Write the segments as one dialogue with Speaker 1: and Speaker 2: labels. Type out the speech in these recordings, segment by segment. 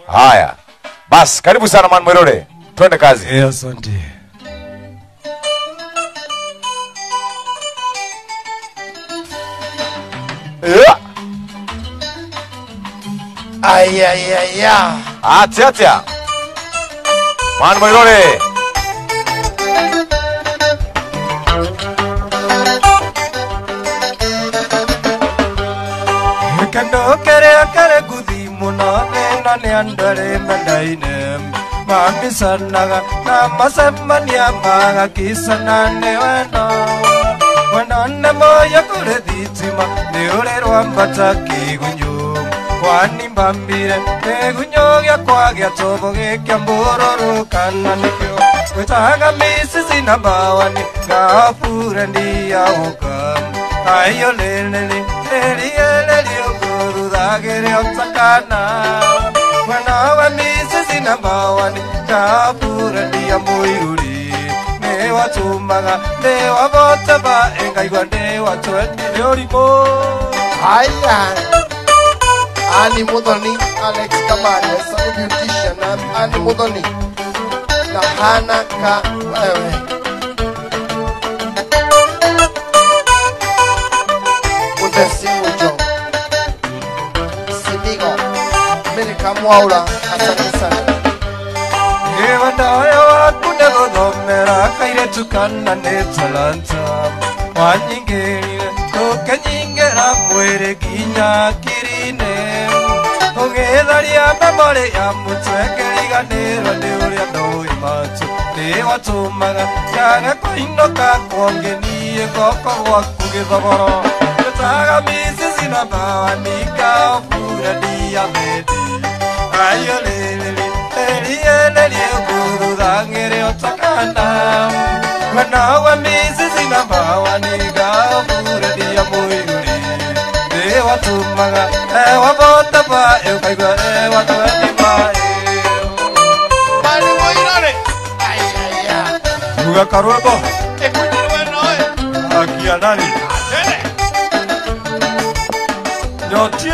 Speaker 1: Haya. Bas, karibu sana Man Mwirure. Twende kazi.
Speaker 2: Asante.
Speaker 3: Ayayaya.
Speaker 1: Atia. Man Mwirure.
Speaker 2: Kando kere gudi munane nane andare mandaine mami sanaga na masamania maga kisanane wanane moya kure ditima neore rwambata kigunyu kwani mbambire negunyo gya kwagya tobo gekya mbororo kananekyo wetaga misisi nambawani gafure ndiyaoka ayo lelele Gere otakana Mwana wa misisi nambawani Kapura ndiya Mwirure Ne watumaga Ne wabotaba Engaigwa ne watuendi Leorimo
Speaker 3: Aya. Ani Mudhoni, Alex Kamari, Sunny Beautician, Ani Mudhoni. Na Hana ka wewe. Mudesi Mujo. Simigo. Amerika Mwaula, asante sana.
Speaker 2: Ewa ndaya wakunego dhomera Kaire tukana ne talanta Wanyingerire Toke nyingera mwere ginya kirine Ogedharia memore ya mutwekeriga nero ni uria ndoi matu Ni watumaga Yaga kuinoka kwongenie Goko gwaku githogoro Getaga misisi na mawanika Ofura dia medi Ayo lelele Lelele Guru dhangere otakana Mwana wa misisi na mawanika Ofura dia Mwirure Ne watumaga wabotaba Eukaigwa watuendi
Speaker 3: Mani Mwirure. Ayaya.
Speaker 2: Ruga karwebo
Speaker 3: Ekujiriwe noe.
Speaker 2: Akia nani
Speaker 3: Tene.
Speaker 2: Nyotie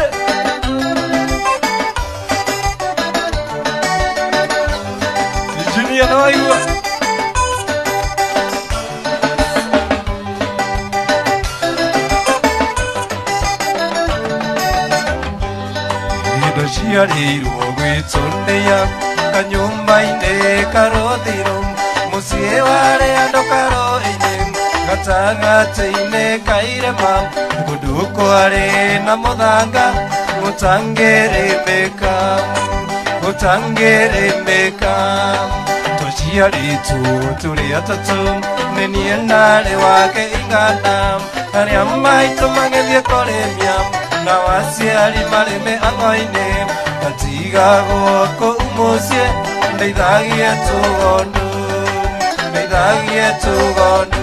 Speaker 2: Nijinia na igwa Ido ciarirwo gwĩtũnĩa kanyũmba-inĩ karothirwo mũciĩ warĩ andũ karo-inĩ gatagatĩ-inĩ ka irĩma kũndũ kwarĩ na mũthanga gũtangĩrĩmĩka tũciarĩtwo tũrĩ atatũ nĩ niĩ narĩ wake igana arĩa maitũ magĩthiĩ kũrĩmia na waciari marĩ mĩhang'o-inĩ gatigagwo kũu mũciĩ ndeithagie tũgondu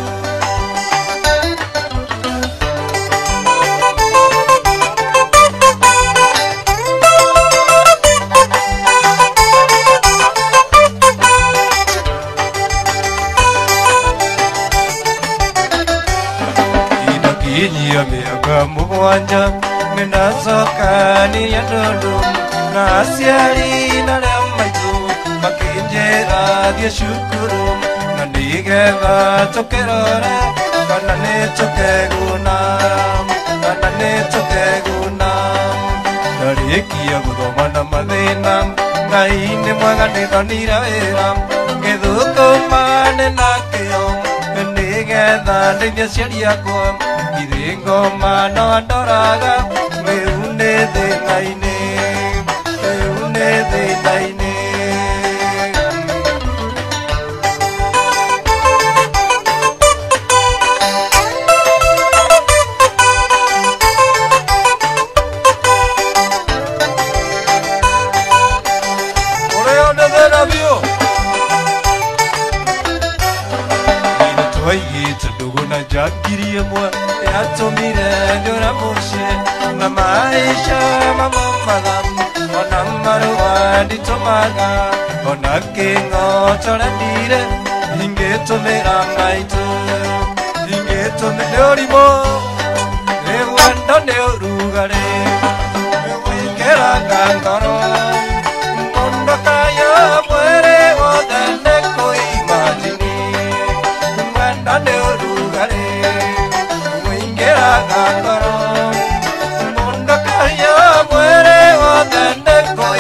Speaker 2: Inakinyia mĩaka mũgwanja nĩndacoka nĩria ndũndũ na aciari na arĩa maitũ makĩnjĩra thiĩ cukuru na nĩgetha tũkĩrore kana nĩtũkeguna ndarĩkia gũthoma na mathĩna Ngai nĩ mwega nĩthonire wĩra ngĩthũkũma na kĩo nĩgetha ndeithie aciari akwa irĩ ngoma no ndoraga rĩu nĩ thĩna-inĩ ũrĩa ndethera biũ twaigĩte ndũgũ na njangiri ĩmwe yatũmire njũra mũciĩ na maisha mamomaga ona marũa nditũmaga ona kĩng'otorendire ingĩtũmĩra maitũ ingĩtũmĩra ũrimũ rĩwendo nĩ ũrugarĩ rĩwĩkĩraga ngoro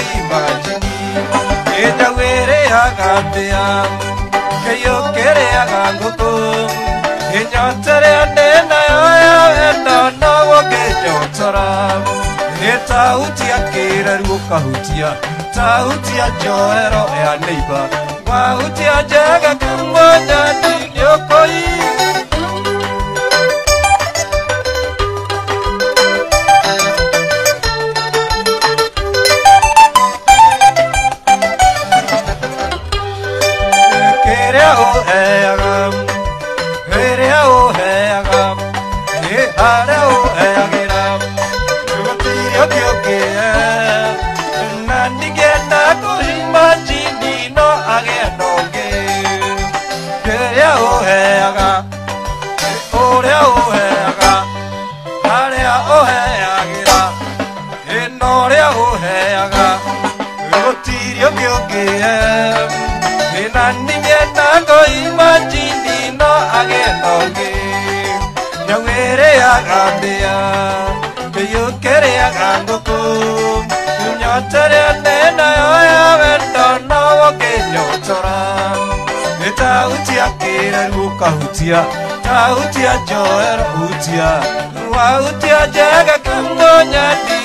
Speaker 2: imagini enya were agambia keyo kere aganguko enya tere ndena ya enda no wogejo tora eta utia kera ruka utia ta utia joero ya neighbor wa utia jaga kamboja nyokoi Tautia joero utia wa utia jaga kamgonya di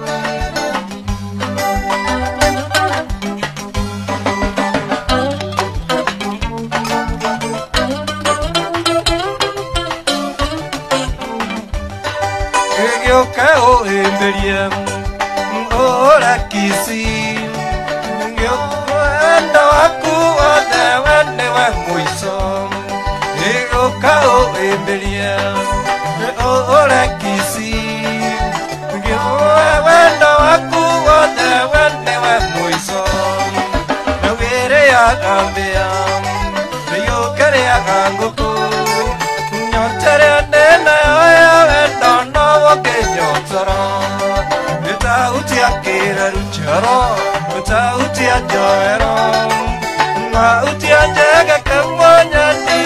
Speaker 2: Egyo kao emberiem ora kisi Egyo ando aku ade wane wa muisom Kao embelia ora kisi wendo aku wode wende wa muiso were ya gambia yo kare ya ganguko nyotere nena ya wendo no woke nyotora eta utia kera rucharo eta utia joero ma utia jaga kamonya di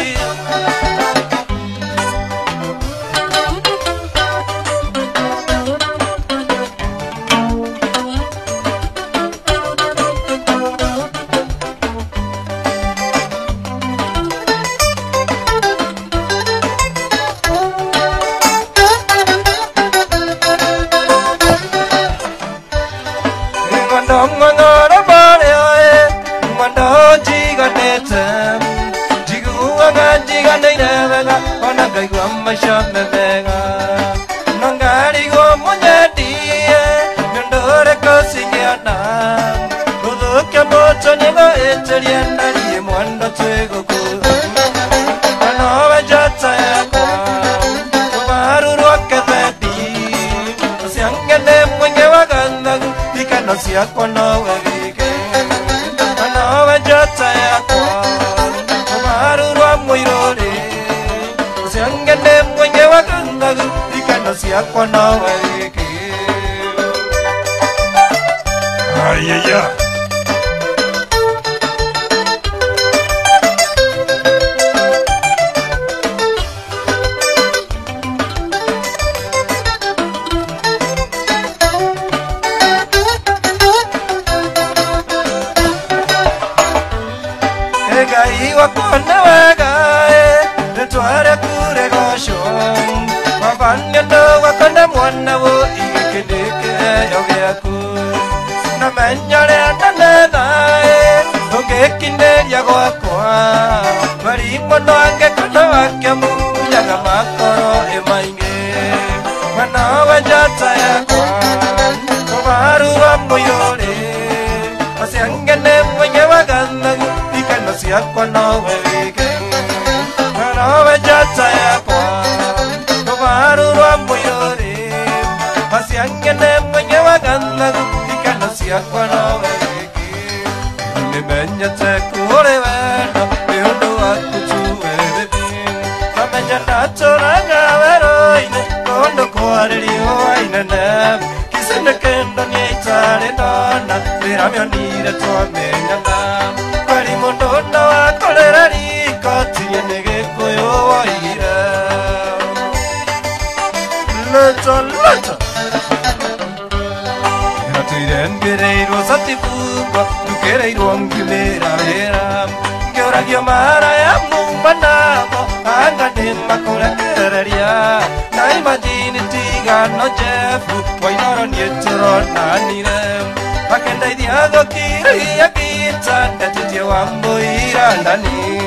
Speaker 2: Lata, lata. Hati den gereiro sa tibugo tukere irongi mera vera Geora giomara ya mumanabo anga de makora kereria na imagine tiga no jefu wainoro nietro nanire akenda idiago kiri ya kita ndetije wambo irandani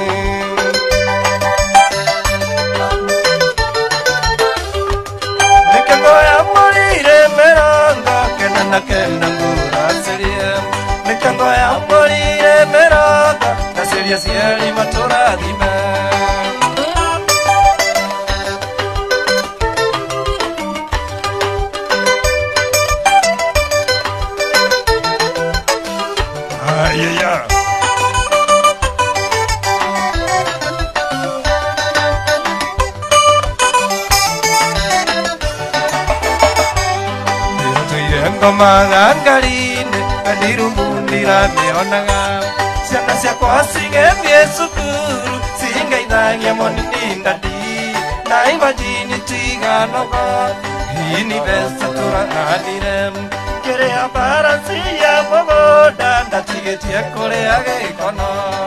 Speaker 2: Nekangoya morire meranga kenana kenangura serie Nekangoya morire meranga na serie sieri matora dime yeah. Magangarine kanirumundira meonaga Siana siakwa singe piesukuru Singa idhangia monini ndadi Na imagine tiga noga Hini besa turanganire Kere abara siya mogoda Ndatige tia kore age ikono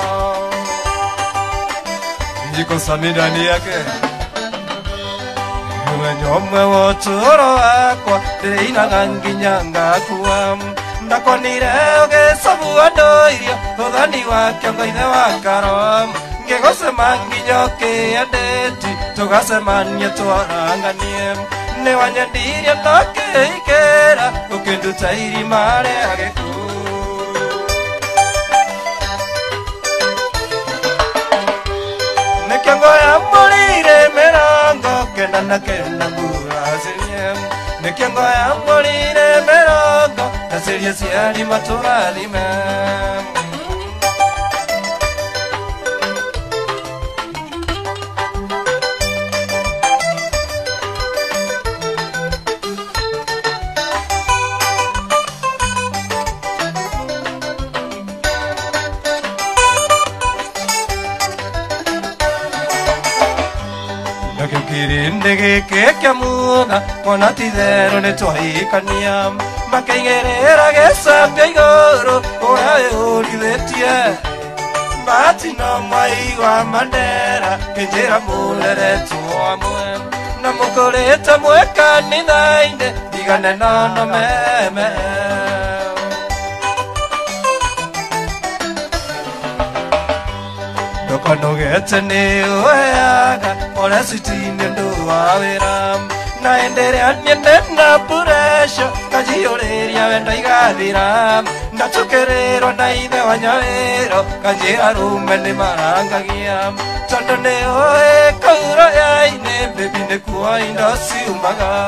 Speaker 2: Niko samidani yake Nyomwe wotoro akwa Deina ganginyanga kuwa Ndakonire oge sabu adoirio Thogani wakiongo ine wakaro Ngegose manginyoke adeti Tugase manye tuaranganie Newanyandiria noke ikera Ukindu tairi mare ageku Nekiango ya morire merango Kenana kenangura siriem Nekiango ya morire merango Nasiria siari matura lime Kirindege kekiamuga Monatidero ne tohikania Makaigerera gesambia igoro Oyae olivetie Matino maiwa mandera Kenjera mulere tuamue Namukoleta mweka ninainde Digane nono meme Nogete ni ueaga Ora sitine ndo wawiram Naendere anyende na puresho Kajioreria wenda igadiram Natukerero na ide wanyawero Kajira rume ni marangagiam Tondo ni oe kaura ya ine Bebine kuwa indosi umaga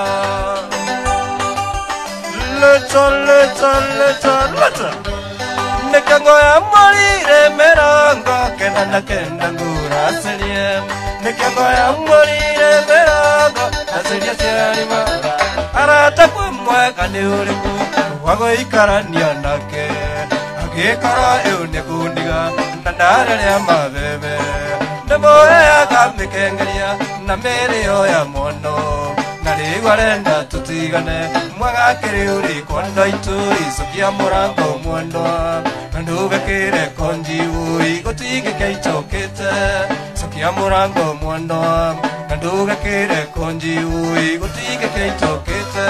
Speaker 2: Leta Nekango ya morire merango Kenana kenangura seriem Nekango ya morire merango Naseria siarima Arata kumweka ni uliku Wago ikara nianake Agekara eune kundiga Nandare ya mabebe Nemoe ya kamikengeria Namereo ya mono Narigwarenda tutigane Mwaga kiri uri kondo itu Isukia murango muondoa Nanduga kire konji ui Gotige keitokete Sukia murango muondoa Nanduga kire konji ui Gotige keitokete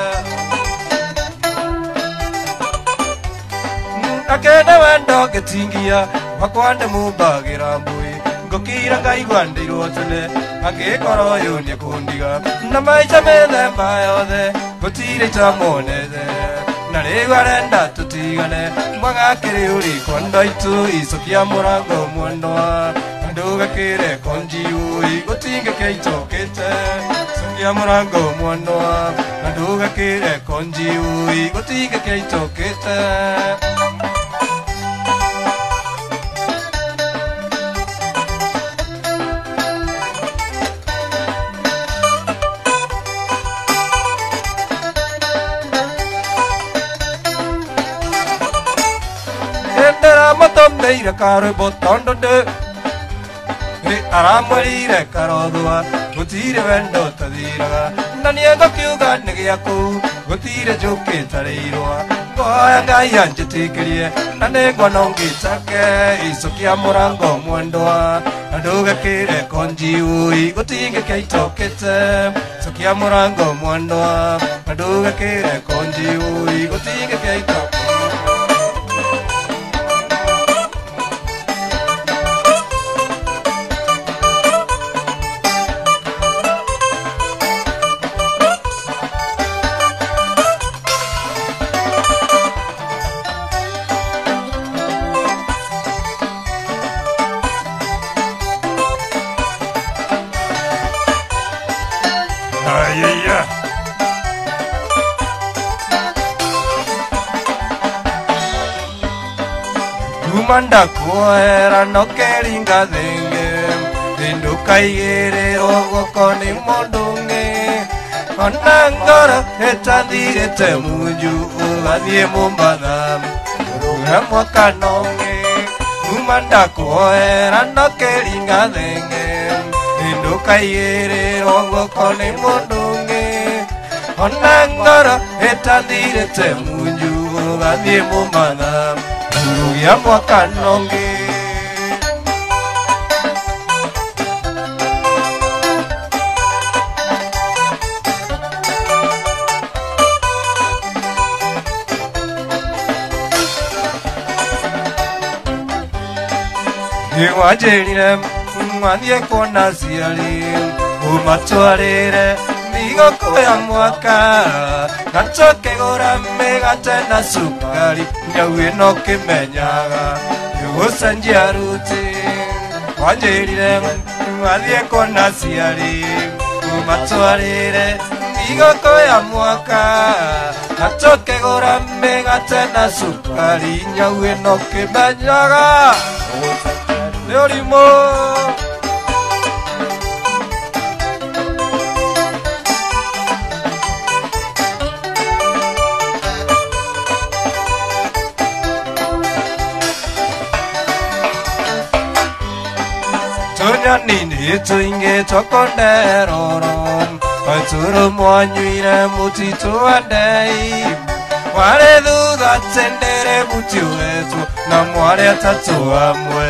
Speaker 2: Akene wendo getingia Wakwande mubagira mbui Ngokira ngaigwande irotele Agekoro yunie kundiga Namaicha mele mbayothe Gotire tamonethe Narigwarenda tutigane Mwaga kiri uri kondo itu Isukia murango muondoa Nanduga kire konji ui Gotige keitokete Sukia murango muondoa Nanduga kire konji ui Gotige keitokete Meira caro botondo de Aramari carodua Gutire vendo tadira Naniego kiuga negiaku Gutire joke tareirua Ngoya Ngai anjĩtĩkĩrie na nĩngwanongĩcake icokia mũrango mwendwa na ndũgekĩre konji ui gũtingĩkia itokĩte cokia mũrango mwendwa na ndũgekĩre konji ui gũtingĩkia itokĩte Manda kuera no keringa thenge Ninduka igiriro goko ni mondunge Ona ngora etathirite munju Ugathie Mombatha Uga mwaka nonge Manda kuera no keringa thenge Ninduka igiriro goko ni mondunge Ona ngora etathirite munju Ugathie Mombatha ya mwaka nonge Iwajerire mwathie kuona ciari umatwarire thigũkũ ya mwaka gacoke gũra mĩgate na cukari nyau ĩno kĩmenyaga gũcenjia ruti wanjĩrire mwathiĩ kuona ciari umatwarĩre thigũkũ ya mwaka gacoke gũra mĩgate na cukari nyau ĩno kĩmenyaga nĩ ũrimũ Nini tuinge tokonderoro Paturu mwanyuire mutitu wadei Wale dhudha tendere muti wetu Na mwale tatu amwe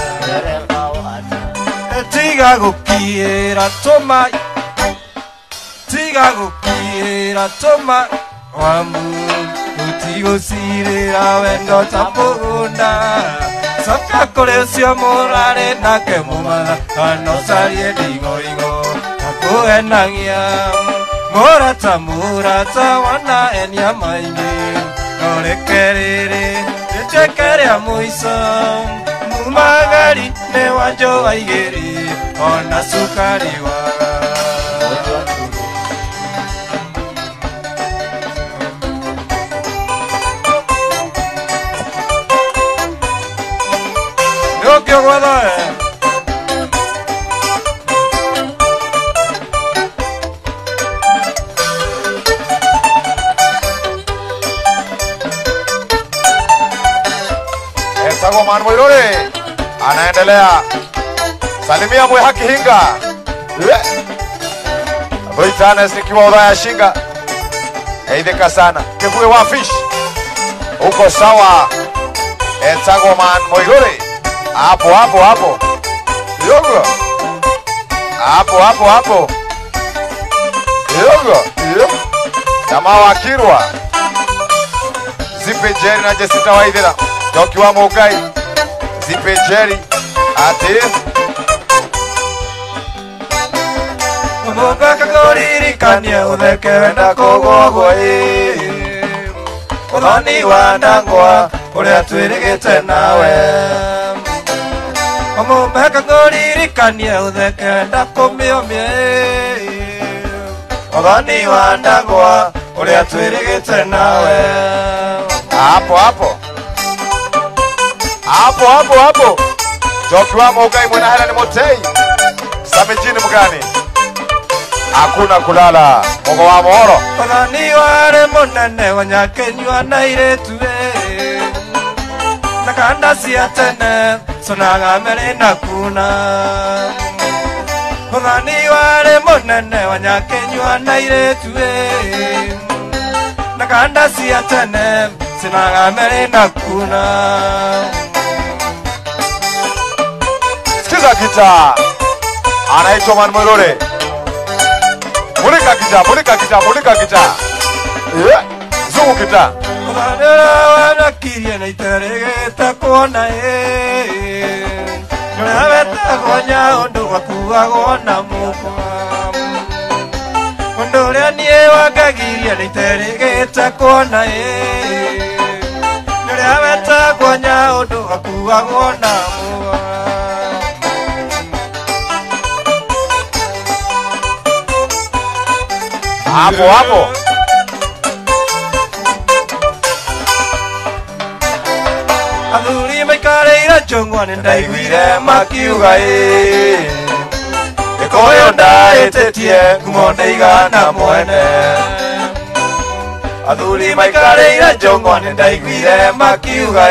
Speaker 2: Tiga gukiera toma Tiga gukiera toma Wamu Utigo sirira wendo tambugunda Soka kore ucio murare nake Mombatha Ano sarie digo igo Akuenagia Murata wana enia maingi Norekerere Nĩnjekerea mũico Mumagari nĩ wanjo wa igĩrĩ Ona cukari waga Nĩũkĩo gwetha
Speaker 1: Ensagwa Man Muiruri anaendelea. Salimia Mwe Haki Hinga. Boitanes nikiwa udhaya shinga. Eidhika sana. Kifue wa fish. Uko sawa. Ensagwa Man Muiruri. Hapo. Yogo. Hapo. Yogo. Jamaa wa Kirwa. Zipe Jerry na Jesita Waithira. Joki wa Mogai. Zipe Jerry. Ati.
Speaker 2: Munga kagoririkania utheke wenda kugogwo Uthoni wa ndangwa uria twirigite nawe Munga kagoririkania utheke wenda kumiomie Uthoni wa ndangwa uria twirigite nawe
Speaker 1: Hapo. Joki wa Mogai Mwena Hela ni Motei. Samejini mgani? Hakuna kulala. Mogo wa Mohoro.
Speaker 2: Uthoni ware munene wanyakenywa na iretuwe Nakanda cia tene sonaga mere na kuna Uthoni ware munene wanyakenywa na iretuwe Nakanda cia tene Sinang'amere na kuna.
Speaker 1: Sikiza gitaa. Anaitwa Man Mwirure. Mulika gitaa, mulika gitaa, mulika gitaa. Zungu gitaa.
Speaker 2: Kumanera wanakiria na iteregeta kuona Nurabeta gonya undu wakuagwo na mukwa Undu uria nie wangagiria na iteregeta kuona Nurabeta gonya undu wakuagwo na mukwa
Speaker 1: Hapo hapo.
Speaker 2: Athuri maikareira njong'wa-inĩ ndaiguire makiuga Gĩkũyũ ndaĩtĩtie ngumo ndaigana mwene Athuri maikareire njong'wa-inĩ ndaiguire makiuga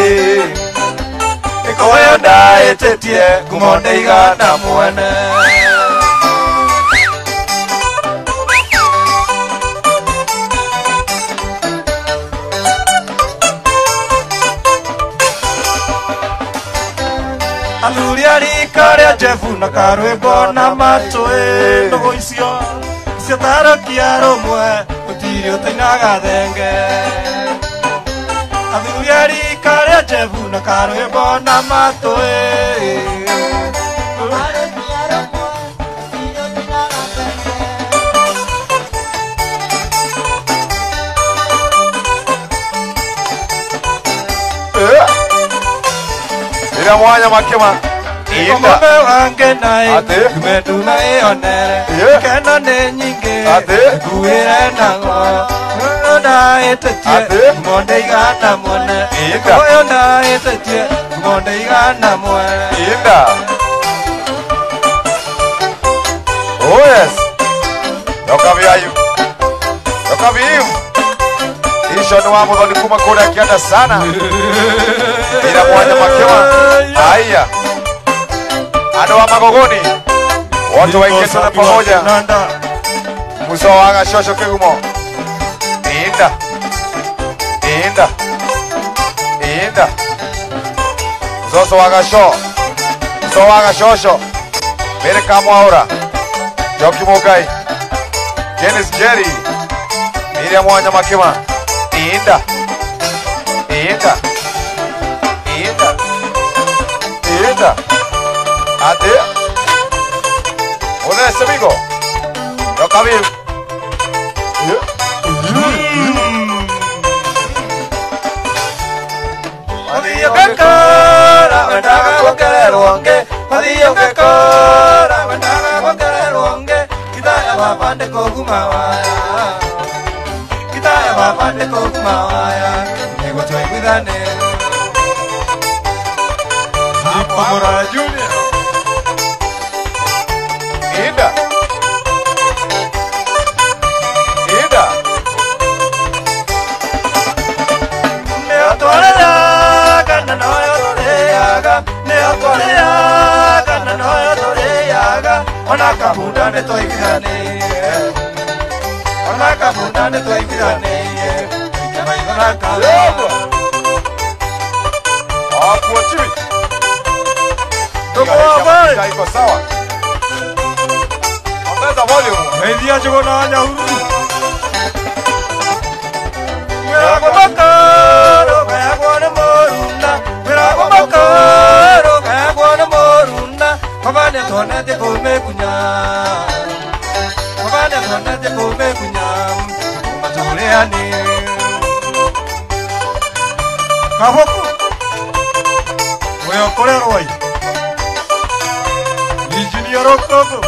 Speaker 2: Gĩkũyũ ndaĩtĩtie ngumo ndaigana mwene Athuri arika ria Jefu na karwimbo na matũĩ ndũgũ icio ciatarakia rũmwe gũtirĩ ũtainaga thenge Athuri arika ria Jefu na karwimbo na matũĩ
Speaker 1: Ira mwanya makema.
Speaker 2: Inda wange nai Gumeduma ionere Kena ne nyinge Guire nango Nda etetie Monde igana mwene Koyo nda etetie Monde igana mwene
Speaker 1: Inda. Oh yes. Yokaviayu. Yokaviu. Isho ni wamu dhoni kuma kura kianda sana. Ira mwanya makema. Aya. Ado wa Magogoni. Watu waikesana pamoja. Muso wanga shosho kigumo. Inda. Inda. Inda. Zoso wanga sho. Muso wanga shosho. Mere kamo ahora. Joki Mogai. Dennis Jerry. Miriam Mwanya Makema. Inda. Inda. Inda. Inda. Ade. Olha esse amigo. Eu cabelo.
Speaker 2: Adiyo kakara Wendaga wakere ruonge Adiyo kakara Wendaga wakere ruonge Kitaya wapande koguma waya Kitaya wapande koguma waya Nego choi widane Amora Junior
Speaker 1: Inda. Inda.
Speaker 2: Neo toreaga na noyo toreaga Neo toreaga na noyo toreaga Ona kabunda ne toigirane Ona kabunda ne toigirane Kama idana kalebo
Speaker 1: Hapo chini.
Speaker 2: Tuko hapa
Speaker 1: Iko sawa. Ongeza volume.
Speaker 2: Media jogona nyahuru Mera gomakaro kaya gwana morunda Mera gomakaro kaya gwana morunda Mabane tona te kome kunya Mabane tona te kome kunya Matoreani Kahoku Weo kore roi Lijini yorokoko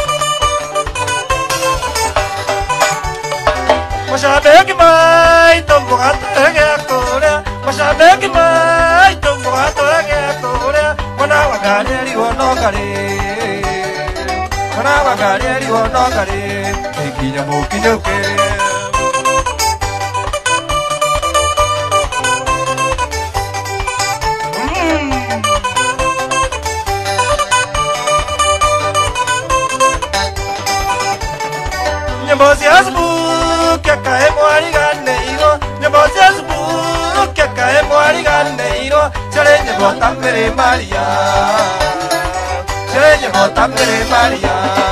Speaker 2: Mashabeki mai tombo gatorege akore Mashabeki mai tombo gatorege akore Wana wagari wonogare Wana wagari wonogare Ekinya mokinyoke Nyambozi azbu Kakae mwari gane igo Nyambozi azbu neiro Charenye bota mere Maria Charenye bota mere Maria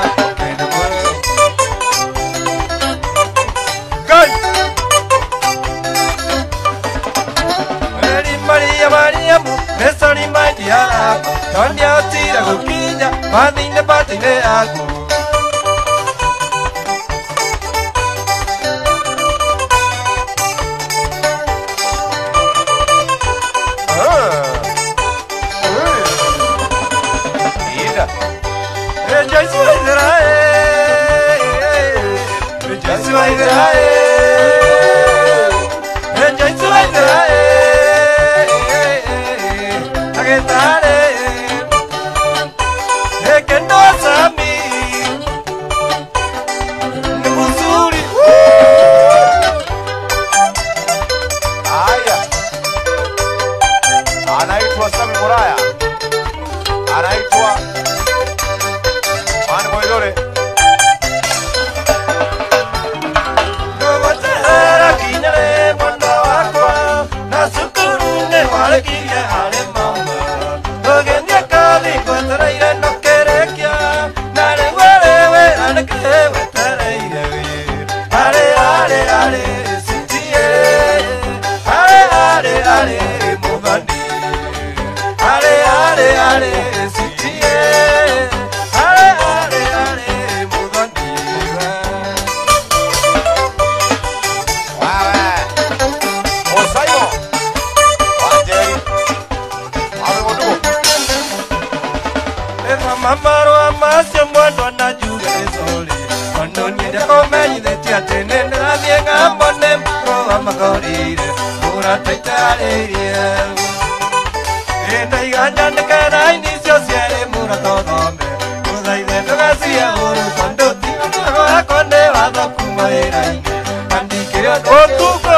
Speaker 2: Gai Mary Maria Maria mu Nesari Maria Tonya tira gukinya Madine patine aku
Speaker 1: anaitwa Sami Muraya, anaitwa Mani Moidore.
Speaker 2: Gawatera kinyare mondo wakwa na sukuru ne walekiye ale mama ogenya kali kwatara ire no kerekia na le wewe anake wetara ire ale ale ale sitie ale ale ale mugani ale ale ale sitie ale ale ale mugani
Speaker 1: Osayo, Wajeri, Amemodu.
Speaker 2: Eva mamaro amasya mwando na juga esole Wano nyede komenyi de tiatene na vienga mbone mpro amakorire Ura taitarire Enda iganya nekana inisio siere mura todome Uza ide togasia uru kondo tino na konde wado kumaira ine Andike otuko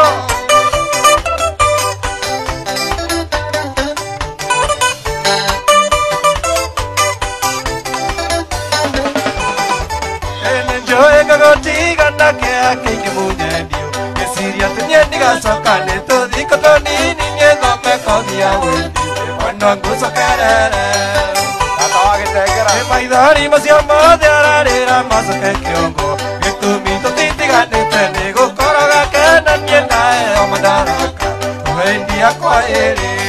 Speaker 2: Gotiga na ke ake munyendio Kesiria tunyendiga sokane Tudiko tonini nyedo me kodia wendi Wanongu sokerere
Speaker 1: Tata wage tegera.
Speaker 2: Maidari masiamo de ararira masoke kiongo Getumito titiga netene Gukoroga kena nyenda omadaraka Wendia kwa ere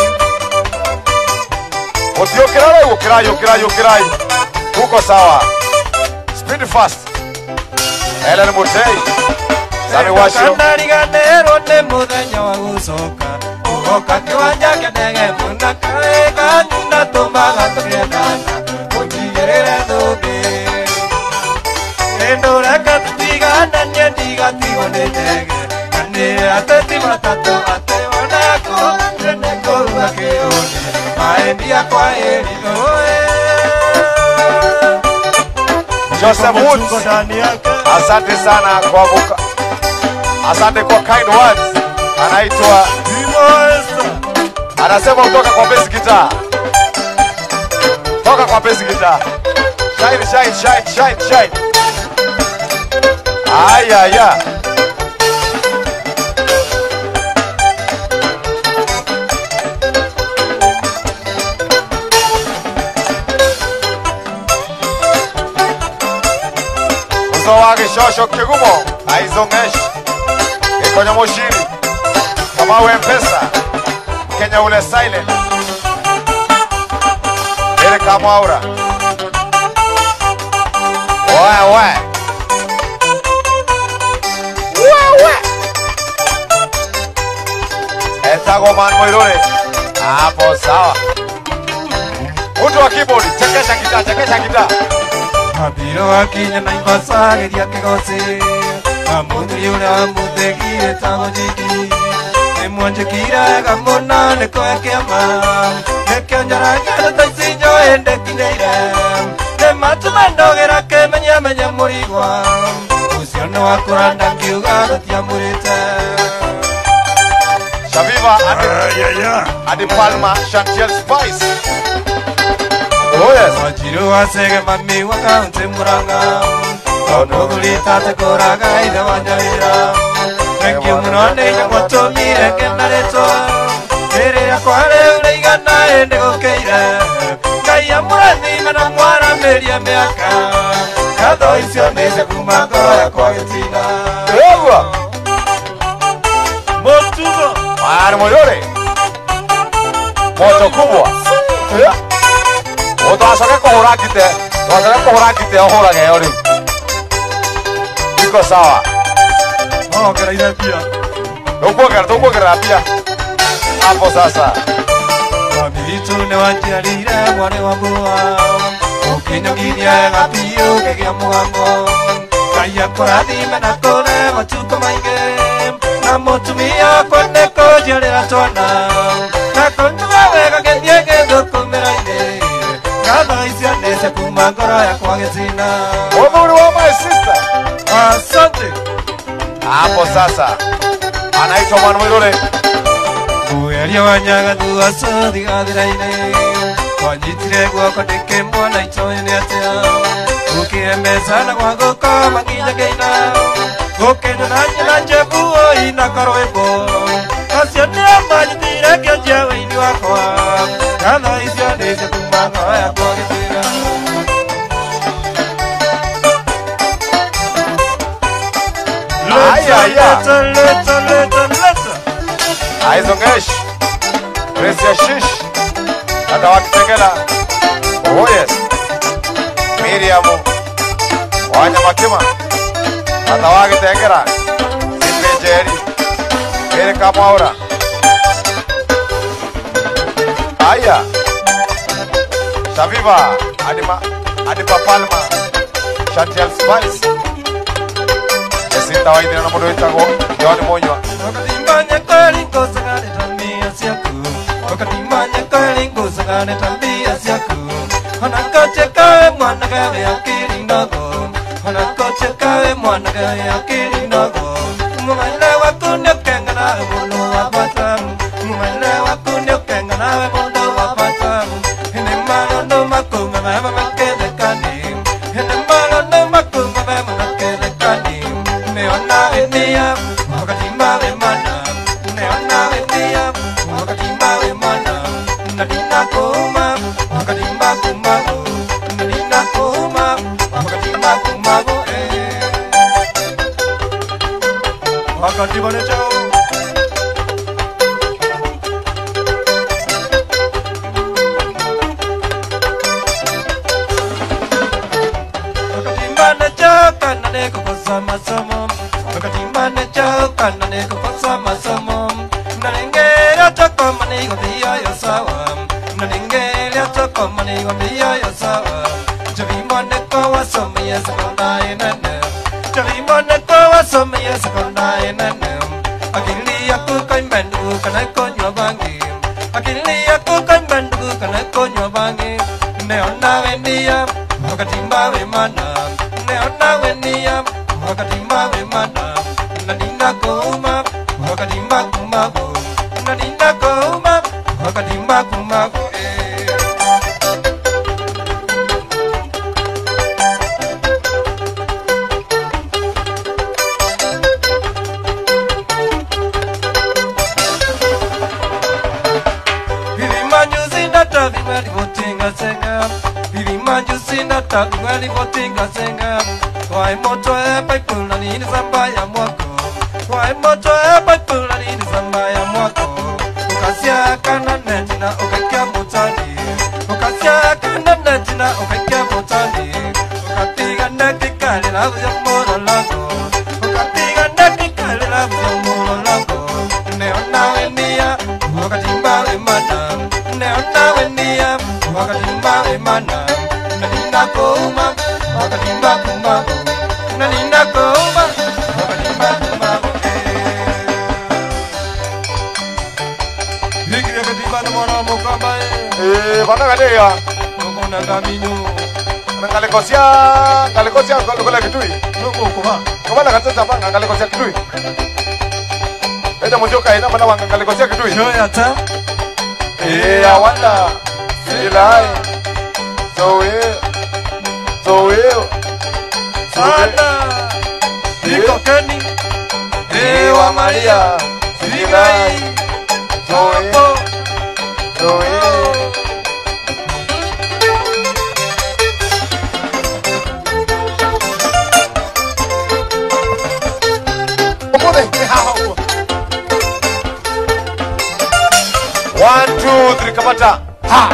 Speaker 1: Otiokirai, ukirai, ukirai, ukirai. Uko sawa. Speed fast. Ellen Mutei. Sami Washiro.
Speaker 2: Kandariganero ne muthenya wa gucoka ugoka kiwanja kenege muna kareka nyuna tumbaga tugendana utigirire thumbi endureka tutigananie ndigatigo nĩ ndege na nĩ ateti matatũ atĩ onako nĩ kũruga kĩũnĩ maendia kwa ĩri
Speaker 1: Joseph Woods. Asante sana kwa buka. Asante kwa kind words. Anaitwa anasema kutoka kwa bass guitar. Toka kwa bass guitar. Shine, shine, shine, shine, shine. Aya, ya. Uso wake shosho kigumo. Aizongesh. Kikonya moshiri. Kama we mpesa. Kenya ule silent. Ele kama aura. Wewe. Wewe. Etago man Moidore. Hapo sawa. Mtu wa keyboard, chekesha gitaa, chekesha gitaa.
Speaker 2: Mabiro akinya na imbasageria kigosi Amundri ura mutegire tago jiki Emwanjekira gamona nekoe kiama Nekianjara gana taisinyo ende kineire Nematumendogera kemenya menya murigwa Usiano wakuranda kiuga gatia murite
Speaker 1: Shaviva Adi Palma Chantiel Spice. Oh yes.
Speaker 2: Wajiru wasege mami wakaunte muranga Onoguli tate koraga ide wanjaira Thank you munone ya watomire kendareto Ere kware ureigana ende gukeire ngai amurathime na mwaramĩria mĩaka ngatho icio nĩce kuma ngoro yakwa gĩtina
Speaker 1: Ewa.
Speaker 2: mũtugo
Speaker 1: Mwana Mũirũrĩ. Moto kubwa. Utawasaka kuhura kite. Utawasaka kuhura kite uhurage yo riu. Iko sawa.
Speaker 2: ongereire mbia
Speaker 1: Tukuongerera pia. Hapo sasa.
Speaker 2: mami witũ nĩ wanjiarĩire mwarĩ wa mbũa ũkĩnyongithia wega biũ ngĩgĩa mũgambo ngai akũrathime na kũre matukũ maingĩ na mũtumia wakwa nĩ kũnjiarĩra twana na kũnjuga wega gĩthiĩ gĩthũkũmĩra-inĩ ngatho icio nĩce kuma ngoro yakwa gĩtina
Speaker 1: Mũthuri wa my sister.
Speaker 2: asante
Speaker 1: Hapo sasa. Anaitwa Mwana Mũirũrĩ.
Speaker 2: Mueria wanyaga thuaco thigathira-inĩ wanyitire guoko ndĩkĩmwona itoĩ nĩ atĩa ũkĩembeca na gwa gũkoma nginya gũkĩnyona na njebui na karwĩmbo acio nĩo manyitire ngĩanjia wĩini wakwa ngatho icio nĩcio kuma ngoro yakwa gĩtĩra
Speaker 1: Aizongesh. Gracia Shish. Atawaki Tengela. Oh yes. Miriam. Wanyama Kima. Atawaki Tengela. Simbe Jerry. Erika Maura. Aya. Shaviva. Adipa Palma. Chantiel Spice. Yesinta waidina na mudu witago. Yoni Monywa.
Speaker 2: Wakatimanya kweli ngosagane tambia siaku Wakatimanya kweli ngosagane tambia siaku Wanakoche kawe mwana gawe akili ndogo Wanakoche mwana gawe akili ndogo Mumane wakunyo kenga nawe muno wapatamu Mumane wakunyo kenga nawe muno wapatamu Hine malo no makunga mama makele kani Hine malo no makunga mama makele kani Meona enia Wakatimba we mana Meona enia Wakatimba we mana Nadina kuma Wakatimba kumago Nadina kuma Wakatimba kumago Wakatimba ne chao Wakatimba ne chao Kanane kukosa masomo Wakatimba ne chao Kanane kukosa masomo Nanengera chako manigo diyo yo sawa Nanengera chako manigo diyo yo sawa Chavimone ko wasomia sekondari nene Chavimone ko wasomia sekondari nene Akili aku kaimbendu kana konyo bangi Akili aku kaimbendu kana konyo bangi Neona wendia Wakatimba we mana Neona wendia Wakatimba we mana Nadina kuma Wakatimba kumago Nadina kuma Wakatimba kumago Vivi manjusi nata vimali votinga senga Vivi manjusi nata vimali votinga senga Wai moto e paipula nini samba ya mwako Wai moto e paipula nini samba ya mwako Ukasia kana netina ukakia mutani Ukasia kana netina ukakia mutani Ukatiga neti kali la vya moro lango Ukatiga neti kali la vya moro lango Neona wendia Wakatimba we mana Neona wendia Wakatimba we mana Nadina kuma Wakatimba kumago Nadina kuma Wakatimba kumago Hiki wakatimba na mwana mokamba
Speaker 1: Bana kadea.
Speaker 2: Mokona kamino
Speaker 1: Ngalikosia kwa kitui.
Speaker 2: Noko kuma
Speaker 1: Kama nakatsa banga ngalikosia kitui. Eda mojoka ina mana wanga ngalikosia kitui.
Speaker 2: Shoya ta
Speaker 1: I wonder. Silai. So
Speaker 2: Sana Niko Keni
Speaker 1: Ewa Maria.
Speaker 2: Sigai Sopo
Speaker 1: 2 3 kamata ha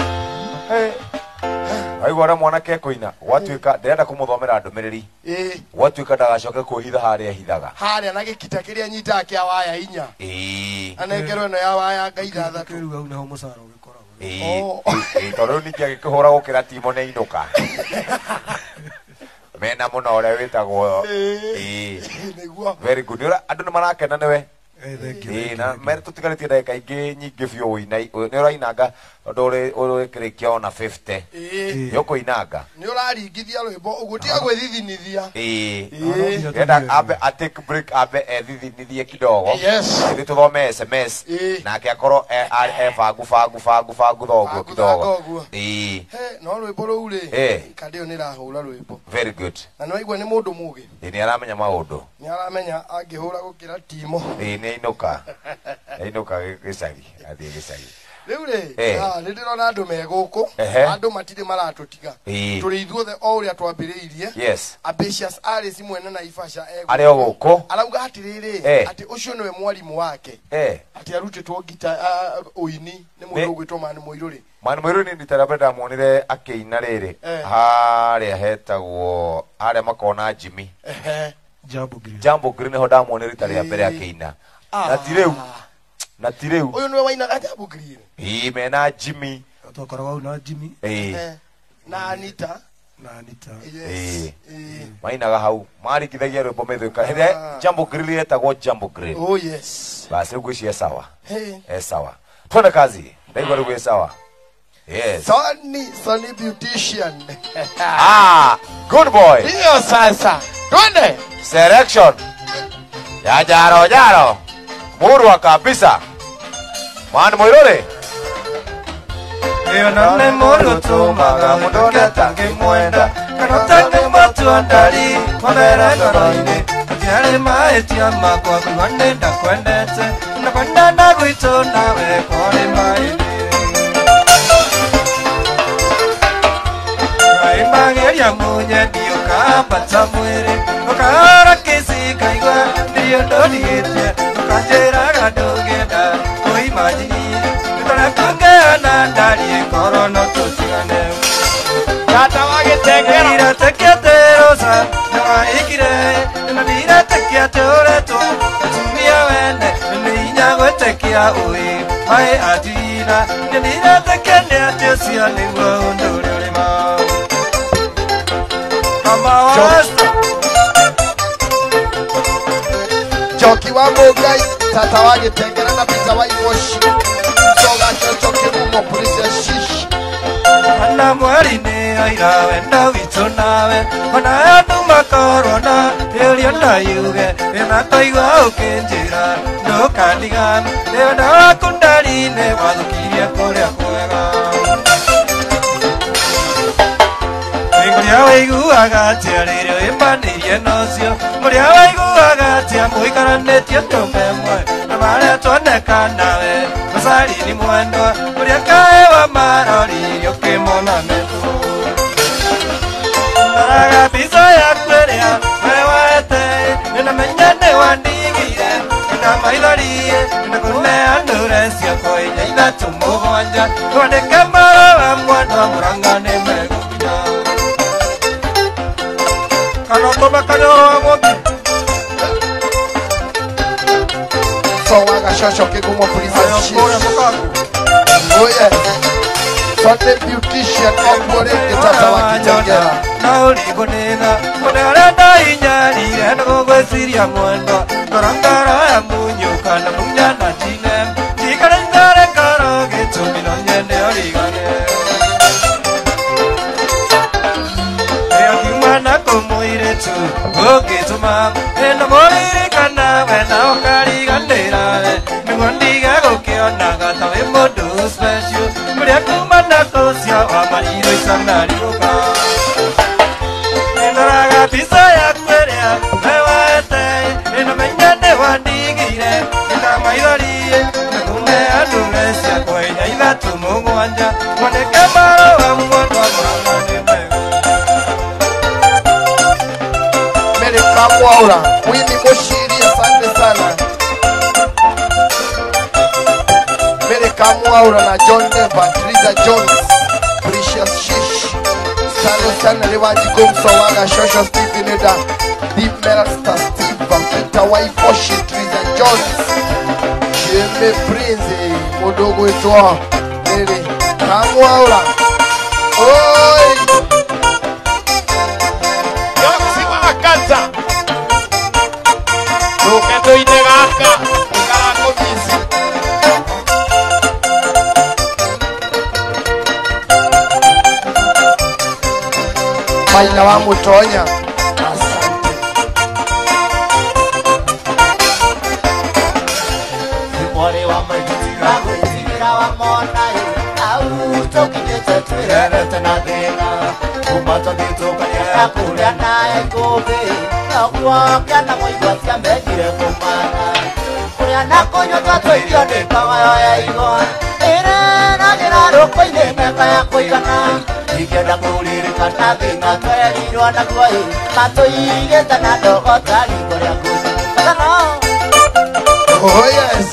Speaker 1: aigora mwanake kuina watuika ndirenda kumuthomera ndumiriri watuika ndagacoke kuhitha haria hithaga
Speaker 3: haria na gikita kiria nyita kia waya inya anengerwo no ya waya ngaitha thatu
Speaker 2: kiru au naho musara ugikoragwo
Speaker 1: tondu niki agikuhura gukira timo ne inuka mena muno ore witagwo very good andu ni marakena niwe na mere tutigaritie ndagika ingi nyingi biu wina ni urainanga tondu uri kirikia ona 50 yoko inanga
Speaker 3: ni uraringithia rwimbo ugutia gwithithinithia
Speaker 1: genda abe take break abe thithinithie kidogo ni tuthome SMS nake akoro fangu thogo kidogo
Speaker 3: no rwimbo ruu ri kadio ni rahura rwimbo
Speaker 1: very good
Speaker 3: na no igwa ni mundu mugi
Speaker 1: ni aramenya maundu
Speaker 3: ni aramenya angihura gukira timo
Speaker 1: ni inuka gicagi athie gicagi
Speaker 3: riu ri ndirona andu meguku andu matire maratutiga turi ithuothe o uria twambiriirie Ambitious Alice mwene na Ifasha
Speaker 1: ari oguku
Speaker 3: arauga atiriri ati ucio niwe mwarimu wake ati arutitwo gita uini ni mundu ugwitwo Mani Muiruri
Speaker 1: Mani Muiruri ni tarabeda muonire akiina riri haria hetagwo haria makona Jimmy Jambo Green ho ndamuonire taria mbere akiina na tireu
Speaker 3: uyu niwe waina Jambo Green
Speaker 1: mena Jimmy
Speaker 2: tokoragwo na Jimmy
Speaker 3: na Anita
Speaker 1: mainaga hau marikithagia rwimbo methwika hithe Jambo Green etagwo Jambo Green basi ugwishie sawa sawa twende kazi ndaigwa rugwe sawa
Speaker 3: Sonny Beautician
Speaker 1: good boy
Speaker 3: hiyo sasa twende
Speaker 1: selection ya jaro murwa kabisa Mani Muiruri
Speaker 2: iyo nane muru tumaga mundu netangi mwenda kana tangi matu andari mabere ngoroini atiare maetia makwa kuwane ndakwendete nakwenda ndagwito nawe kore maini Imageria munye ndiyo kapata mwere ukara kisi kaigwa ndiyo ndodiete ukajera gadogeda kuimajini utara kungana ndari korono tutigane tata wagetegera ira teketerosa na ikire na ira teketeoreto tumia wene ninya gwetekia ui mai adina ira tekene atesia ni wondo lima
Speaker 3: Joki wa Mugai tata wagitengera na pizza wa Iwoshi soga chocho kibumo polisi shish
Speaker 2: ana mwari ni aira wenda wito nawe ona andu makorona elia na yuge ena toigwa ukinjira ndukandiga ena wakundari ne wathukirie kuria kwega Muria waiguaga atia rĩrĩ wĩmbanĩirie nocio Muria waiguaga atia mũikaranĩtie tũmemwe na marĩa tuoneka nawe mũcari-inĩ mwendwa Muria kaĩ wa marori ũkĩmona metũ Ndaraga mbica yaku ĩrĩa we wete nĩnamenya nĩ wandigire ndamaithorie ndakũneanũre ciakwa inya ithatũ mũgwanja twandĩke marũa mwana Mũrang'a nĩ megũkinya
Speaker 3: So waga shosho kigumo polisi shish Sonny Beautician Omboreke tata wakitengera
Speaker 2: na uligonena Kunearenda inyarire Nagogwesiria mwendo Korangara ya munyuka na munyana jine Jikare njare karo Gitumi no nyende origane Eagimana kumuire tu Gogituma Eno moriri kana Wena okariganira Nigwandiga gukionaga Tawe modu special Muria kumana kosia Wamariro isanari uka Endoraga pisa ya kwerea Mewete Eno menyane wandigire Ena maidorie Nakume adumesia Kwenya idhatu mungwanja Mwaneke maro wa mwandwa Mwangane mego
Speaker 3: Meleka Mwaura Winnie Moshiri asante sana Kamwaura na John Deva, Triza Jones, Precious Shish, Sano Sana Lewaji Gomsawaga, Shosha Stephen Eda, Deep Melasta Steve, Peter Waifoshi, Triza Jones, Jimmy Prince, Modogo Etoa, Nere, Kamwaura. Oi!
Speaker 1: Yoksi wakata.
Speaker 3: Roketo inegaka, Karako Misi. Maina wa Mutonya. Asante.
Speaker 4: Mwale wa majitika, kuitikira wa mona au tokinete twirere tena thina kumata thitũkania kũrĩa naye ngũmbĩ naguo kĩana mũigua ciambengire kũmana kũrĩa na kũnyua tũirio nĩ kawayo ya igwa ĩreragĩra rũkũ-inĩ mĩaka ya kũigana ingĩenda kũririkana thĩna twerirwo naguo matũigĩte na ndogo ta riko rĩa ngũthi
Speaker 3: Oh yes.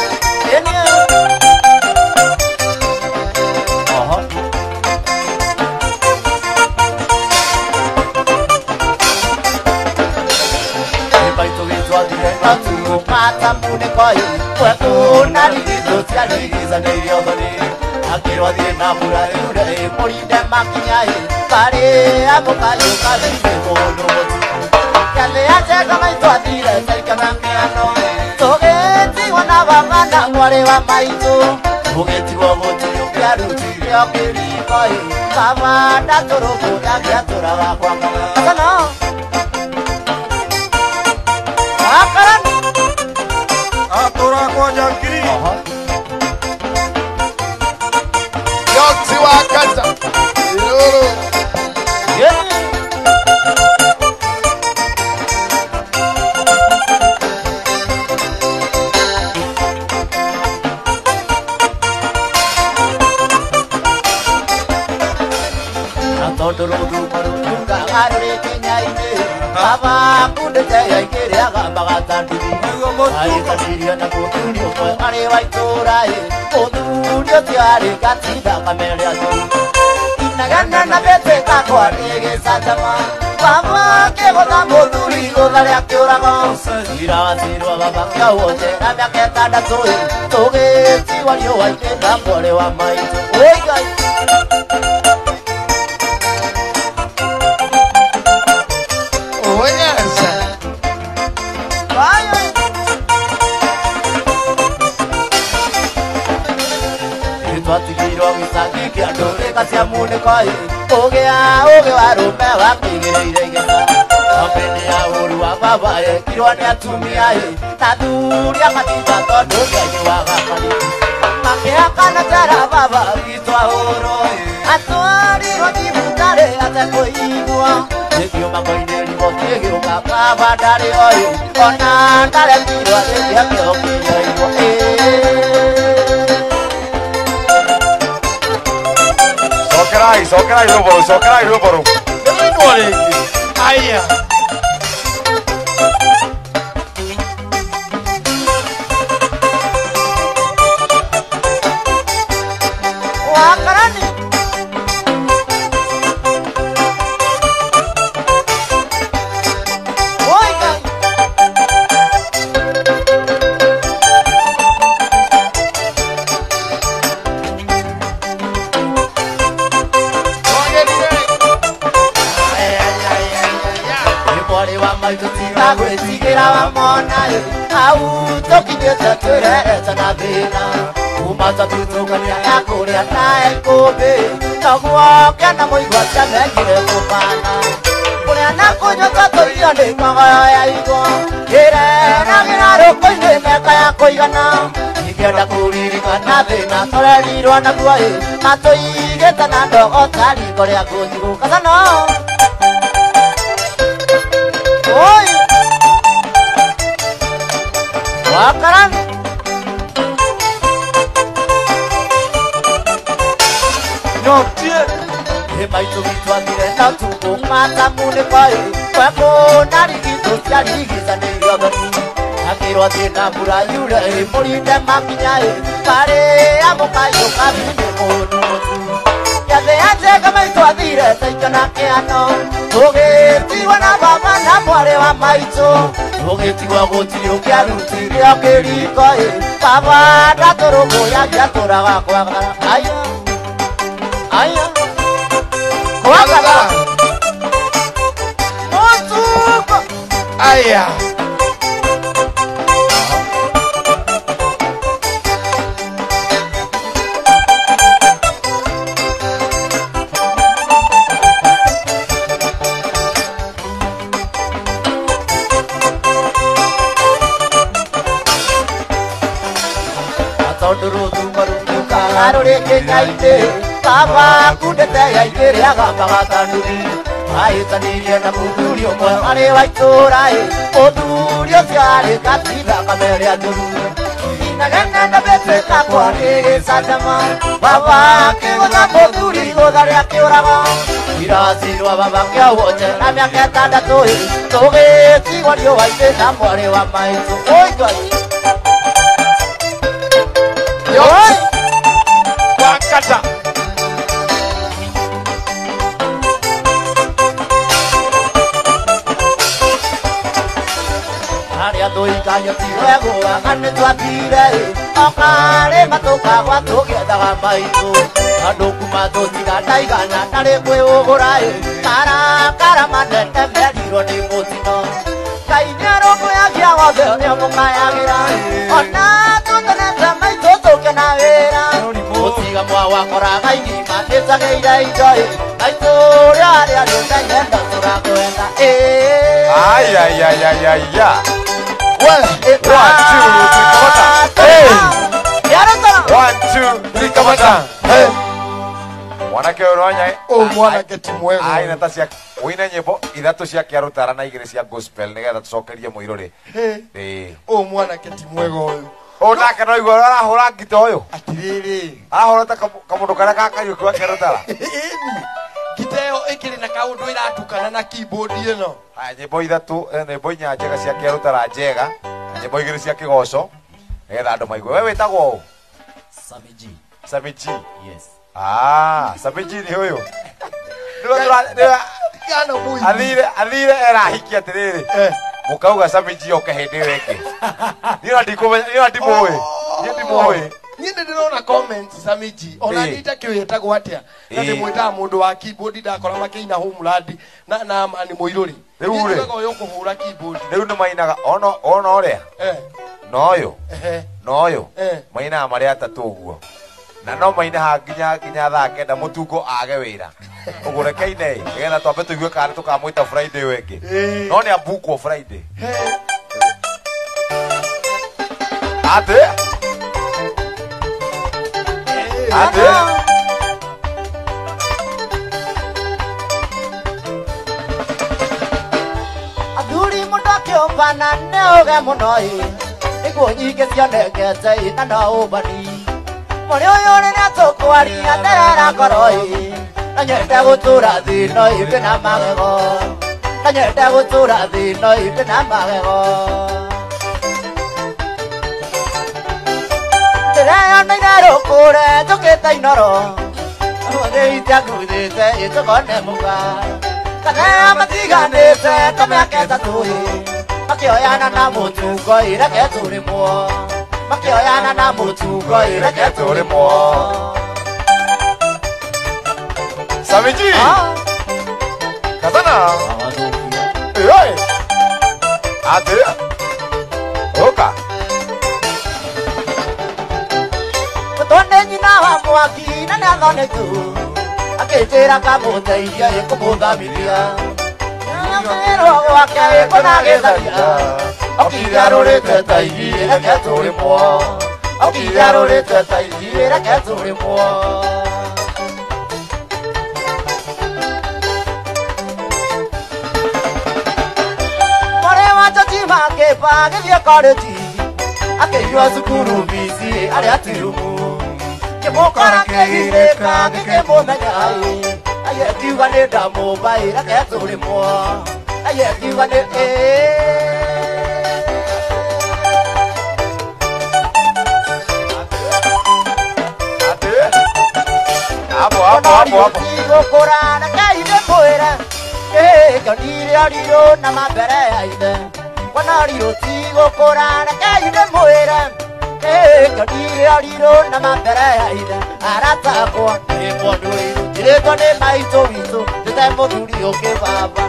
Speaker 4: Mata mune koi, kweku narigizo sialigiza neiodoni. Akiro di namura ure, morinde makinyai, kare abokayo kalinde mono. Kale aje kama itwadire saika mangiano. Togeti wana bangana mwale wa maito. Togeti wa moti yokiaruti yokiri koi, kama datorogo yakiatura wa kwa kama. Sana. Akaran.
Speaker 2: Atora kwa jankiri.
Speaker 3: Yoksi wakata. Iloro.
Speaker 4: Baba kude jaya kiri aga bagatan diri. Ayo kasiria na kudu ko are wai torai. Kudu dia tiare katida kamera tu. Inagana na bete ka ko arege sajama. Baba ke boda moduri go gale akura go. Ira sirwa baba ka wote na bya tada toi. Toge tiwari wai te na kore wa mai. Oi gai.
Speaker 3: Oh yes.
Speaker 4: Itwatigirwo gĩcagi kĩa ndũrĩka cia munĩkoi ũgĩ wa rũme wakĩigĩrĩire igĩta ambeni ya ũru wa baba ekirwo nĩ atumia na thuria matinga tondũ ngai wa gakari makĩhakana njara baba gitwa ũrũ atwarirwo thibitarĩ atekũigua nĩkĩo makoinĩ riboti ĩgĩũka baba ndarĩ oĩ ona ndaremirwo rĩngĩ kĩo kĩnyoirwo
Speaker 1: Sokerai rũboro.
Speaker 3: Nĩmũiguo rĩngĩ. Aya.
Speaker 4: Wakarani. Oi gai. Gwĩtigĩra wa mona au tũkinyĩte twĩrerete na thĩna kumata twĩtũkania ya kũrĩa nae ngũmbĩ naguo kĩana mũigua ciamengire kũmana kũrĩa na kũnyota tũirio nĩ magoyo ya igwa kĩreragĩra rũkũ-inĩ mĩaka ya kũigana ingĩenda kũririkana thĩna tũrerirwo naguo matũigĩte na ndogo ta riko rĩa ngũthi gũkasano. Oi! Wakaran! No, dear! Hemaitu vitwatire na tuko mata mune pai Kweko narigito siarigiza ni yodoni Akirwa thina mbura yure Murinde makinya Pare amo kayo kabine mono ya de ate kama itwadire taikana keano oge tiwana baba na mware wa maito oge tiwa gotiro kya rutire akeriko baba datoro moya ya tora wa kwa aya aya kwa otuko
Speaker 3: aya
Speaker 4: Arore ke kaite baba kudete ya ikere agamba gatanduri ai taniria na muturio mo are waitora oturio siare katida kamere aduru inagana na bete kapwa ke sadama baba ke goda poturi goda ya ke oraba irasirwa baba ke wote na mya ke tada toi toge si wario waite na more wa maito oi gai
Speaker 3: Yoi Wakata
Speaker 4: Aria doi kaya tirego Ane tuatire Okare matoka watoke daga maito Adoku mato tiga daigana Nare kwe ogorae Kara kara manete meriro ni motino Kainyaro kwe agia wade Nemo mayagira Ona tutaneta maito toke na vera Otiga mwa wakora gaini Matesa geira ijoi Maito riari ariota Yenda tura kuenda
Speaker 1: Ay, ay, ay, ay, ay, ya.
Speaker 3: Well,
Speaker 1: 1, 2, 3, kamata. Hey. 1, 2, 3, kamata. Hey. Mwanake uronya.
Speaker 3: Oh, mwanake timwego.
Speaker 1: Ai na tasia wina nyimbo ithatu cia kiarutara na igiri cia gospel nigetha tucokerie muiruri.
Speaker 3: Hey. Oh, mwanake timwego uyu.
Speaker 1: Ona kana igwa arahura ngito uyu.
Speaker 3: Atiriri.
Speaker 1: Arahura ta kamundu karia kakariu kwa kiarutara.
Speaker 3: Giteo ikiri na kaundu iratukana na keyboard ino.
Speaker 1: Aya nyimbo ithatu nyimbo inya njega cia kiarutara njega. Nyimbo igiri cia kigoco. Nigetha andu maigwe. Wewe witagwo
Speaker 4: Samiji.
Speaker 1: Samiji.
Speaker 4: Yes.
Speaker 1: Ah, Samiji ni huyu.
Speaker 3: Gano mui.
Speaker 1: Athire erahikia atiriri. Mukauga Samiji oke hindi weke. Niyo ndimũĩ. Niyo ndimũĩ.
Speaker 3: Niĩ ndĩrona comments Samiji. Ona nita kĩwĩtagwo atĩa. Na ndĩmwĩtaga mũndũ wa keyboard ndakora makĩina Homeland na ni mũirũri.
Speaker 1: Rĩu rĩ.
Speaker 3: Nĩguo kũhũra keyboard.
Speaker 1: Rĩu nĩ mainaga ona ũrĩa. Noyo. Noyo. Mainaga marĩ atatũ ũguo. Na no mainaga nginya thaa kenda mũtungo age wĩra. Ũguo rekeine nĩgetha twambe tũigue kana tũkamwĩta Friday wengĩ. No nĩ abukwo Friday. Ate. Ate.
Speaker 4: Aduri muda kiombana neoge munoi Niguo nyingi cionekete na no ubani Mori uyu ni natukwaria nderera ngoroi Na nyende gutura thino ibi na magego Na nyende gutura thino ibi na magego Ndireyoneire rukure njukite inoro Ũthĩite nguthĩte ĩtũkone mũga Kanea matiganĩte kamĩaka ĩtatũ Makĩoyana na mũtungo ireke tũrĩmwo Makĩoyana na mũtungo ireke tũrĩmwo
Speaker 1: Samiji. Katana. Oi. Ate. Oka.
Speaker 4: Tũtonde nyina wa mwaki na nĩathonetwo Akĩnjĩra ngamũteithia ĩkũmũthamithia Nĩamerwo gwake ĩkũnagĩtharia Ũkĩgarũrĩte ta igi reke tũrĩmwo Ũkĩgarũrĩte ta igi reke tũrĩmwo Mwarĩ wa Joji makĩmba gĩthiĩ korĩti Akĩnyua cukuru bici arĩa tirumu Kĩmũkora kĩgirĩka gĩkĩmũmenya Ayekiuga nĩ ndamũmba reke tũrĩmwo Ayekiuga nĩ
Speaker 1: hapo.
Speaker 4: Korana kaide poera. Kanire ariro na mabere aide. Wanariro tigo korana kaide poera. Kanire ariro na mabere aide. Arata kwa emoduri. Direto ne maito viso. Tete moduri oke baba.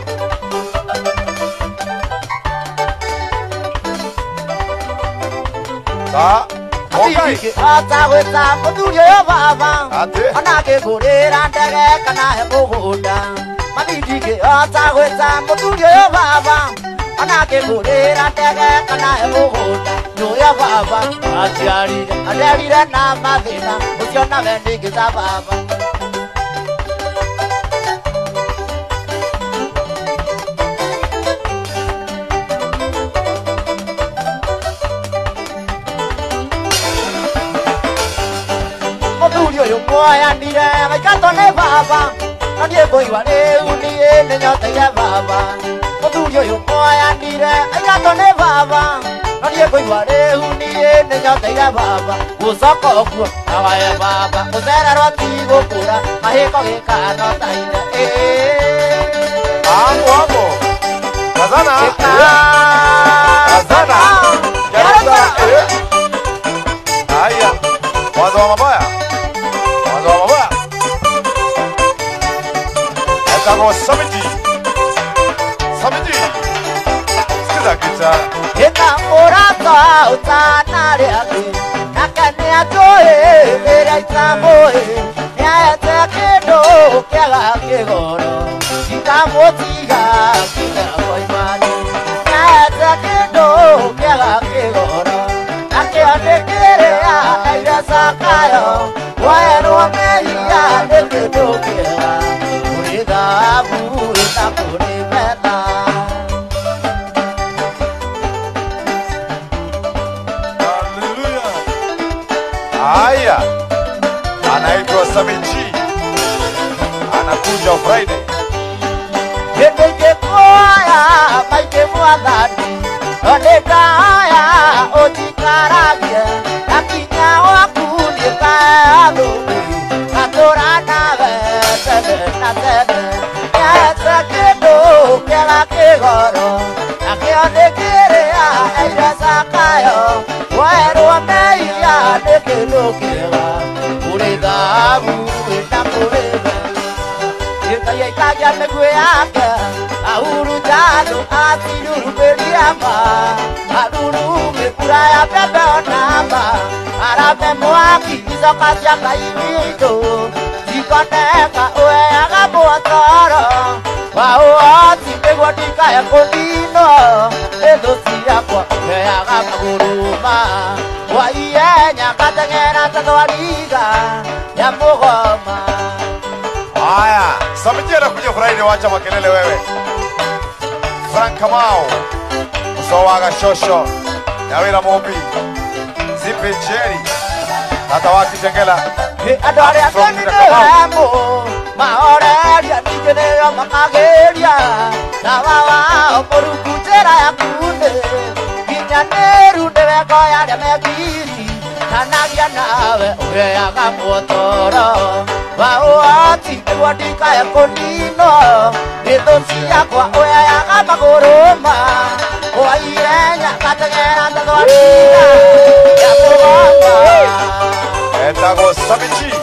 Speaker 1: Okay.
Speaker 4: Ataweta moduri yo baba. Anake gorera ndege kana hemogoda. Manidike ataweta moduri yo baba. Anake gorera ndege kana hemogoda. Noya baba ajarira na mathina ucio na vendike za baba. Yo moya ndire maikato ne baba nadie boiwa ne unie ne nyota ya baba Modurio yo moya ndire maikato ne baba nadie boiwa ne unie ne nyota ya baba Usoko ku awaye baba uzera roti gokura mahiko gekano taina
Speaker 1: Amo Kazana Aya Mwanzo wa mabaya Etago Samiji Sikiza kita
Speaker 4: Ena orata utana reake Nakane atoe Mera itamoe Nyayata kedo Kiaga kegoro Kikamotiga Kika koimani Nyayata kedo Kiaga kegoro Ake anekerea Aira sakayo Waero mehia Nekedo kera Dabu itakuri meta.
Speaker 1: Hallelujah. Aya. Anaitwa Samiji. Anakuja Friday.
Speaker 4: Yeke koya maike mwadani. Oneka haya ojikarabia. Nakinya wakuni kaya adubi. Katorana vesede na sede. Kedo kela kegoro akionde kerea aira sakayo waero meia de kedo kela uredabu etakurebe yekaya kaya megweaka auru jadu atiru beriamba aduru mekuraya bebe onamba arabe mwaki izokasya kaimito zikoneka ueaga muotoro Wauati megwadika ya kondino Edosi yakwa Meaga maguruma Waiyenya katengera tatwariga Ya mugoma
Speaker 1: Aya Samiji anakuja Friday wacha makelele wewe Frank Kamau Usowaga Shosho Nyawira Mobi Zipe Jerry Natawaki Tengela
Speaker 4: Adore aseni nemo Maoreria nigenera makageria Nawawa oporukutera ya kunde Kinyaneru ndeweko ya demekiri Nanagia nawe ureaga muotoro Wauati megwadika ya kondino Edosi yakwa ureaga maguruma Waiyenya katengera tatwariga Ya mugoma
Speaker 1: Etago Samiji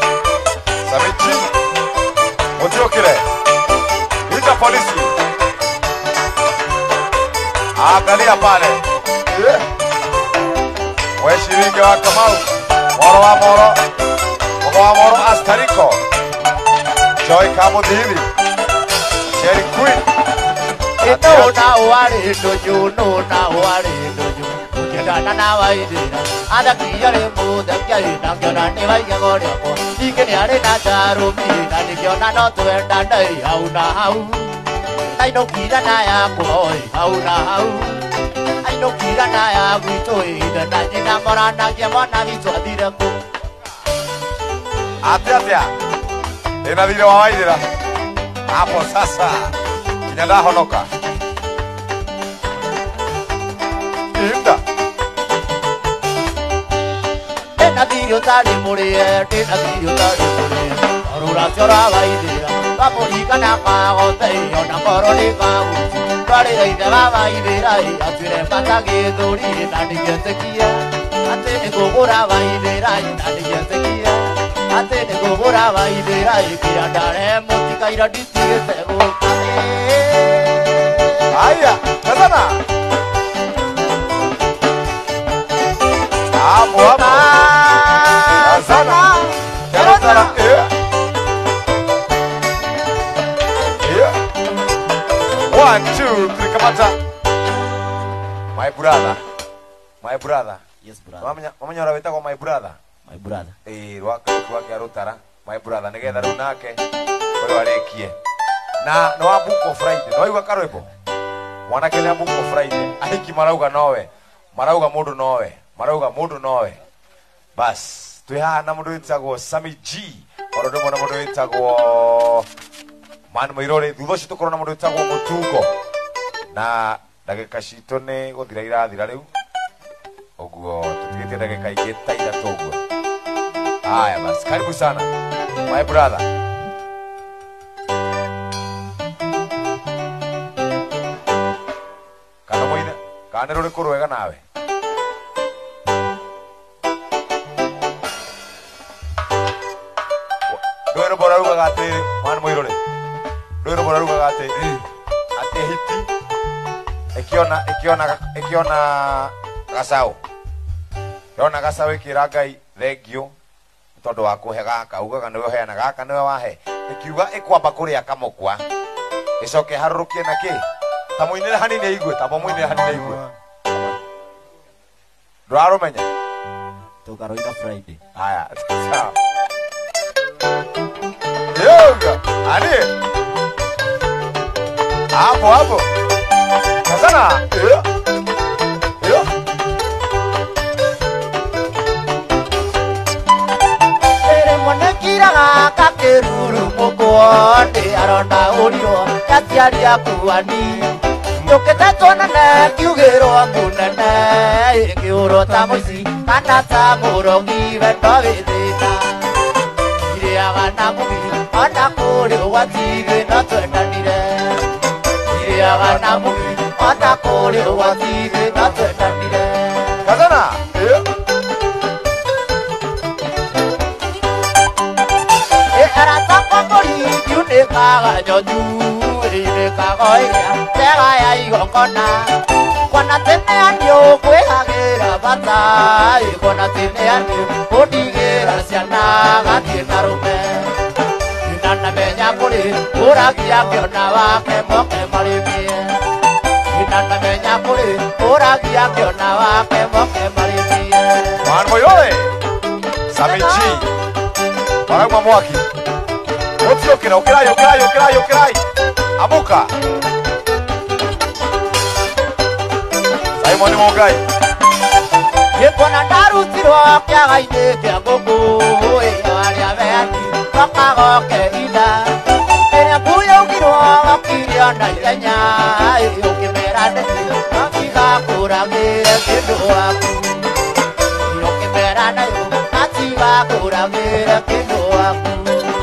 Speaker 1: Utiokile Ita polisi Angalia pale Weshiriki wa Kamau Moro wa Moro Astariko Joy Kamudhili Cherry Queen
Speaker 4: Ito na wari doju No na wari doju Kudana na waidira Ada kiyare muda Kyaina kyona ni waiga gore po Ikeni are na charumi Nani kyona no tuenda Dai hau na hau Nai no kira na ya kuhoi Hau na hau Ai no kira na ya kuitoi Ida na jina morana Kia mwana vitu adira ku
Speaker 1: Atia Inadhire wa waidira Hapo sasa Kinyanda honoka Inda Tena video tari murie Tena video tari murie
Speaker 4: chora vaidira vamurika nakagoteio na koroni kaguci twarĩraithe wa vaidira atuire mbata gĩthũri na nĩgĩetĩkia atĩ nĩkũgũra vaidira na nĩgĩetĩkia atĩ nĩkũgũra vaidira kĩra ndare mũtikaira nditigĩte gũka
Speaker 1: Aya, kazana. Hapo hapo. Kazana. Kazana. Yeah. 1, 2, 3, kamata. My brother. My brother.
Speaker 4: Yes, brother.
Speaker 1: Mamanya rawita kwa my brother.
Speaker 4: My brother.
Speaker 1: Wake arutara. My brother. Nigetha riu nake. Oyo arekie. Na no abuko Friday. No iwa karwebo. Mwanake nä amuko Friday ahiki marauga nowe marauga mundu nowe marauga mundu nowe bas twä haha na mundu witagwo Sami G oro ndimwe na mundu witagwo Man Muirore thutha ucio tukorwo na mundu witagwo Mutungo na ndagika citå nä gå thira irathira rä u å guo tå tigä tie ndagä ka ingä ta ithatå å guo haya bas karibu sana my brother Kana rå rä kå rwega nawe ndå rå mbora rugaga atä Man Muirore ndå rå mbora rugaga atä atä hiti äkiona gacaå yona gacaå ä kä ra Ngai thengio tondå wa kå he gaka ugaga nä we heana gaka nä we wahe ä kiuga ä kwamba kå rä a kamåkwa ä coke harå rå kie na kä ta må inä hanini aigue ta må inä hanini aigue ndå menya
Speaker 4: tukaroina Friday
Speaker 1: haya sawa yoga ani hapo kazana yo
Speaker 4: ere monekiraga kakeruru mukwonde aronda urio yatiari akuani Tukete tonane kiugirwo munene kiuro ta muici kana ta murogi wendo withina iriaga na mugi ona kuri ugwati no twendanire iriaga na mugi ona kuri ugwati no twendanire
Speaker 1: kazana
Speaker 4: arata pamori yunikaga nyoju irikagoiria tega ya igongona kwana tene anio kwihagira bata kwana tene anio undigira ciana gathie na rume inana menya kuri uragia kiona wake moke maribie inana menya kuri uragia kiona wake moke maribie
Speaker 1: Man Muirore Sami G Maragma mwaki Otiokera ukirai Amuka Simon Mongai
Speaker 4: Yekona ndarutirwo kiaga-inĩ kĩa ngũkũ arĩa beani makagoke ida ĩrĩa mbu yaugirwo gokire na ihenya ũkĩmera ndege matigakũragĩre kĩndũ waku ũkĩmera nayo matigakũragĩre kĩndũ waku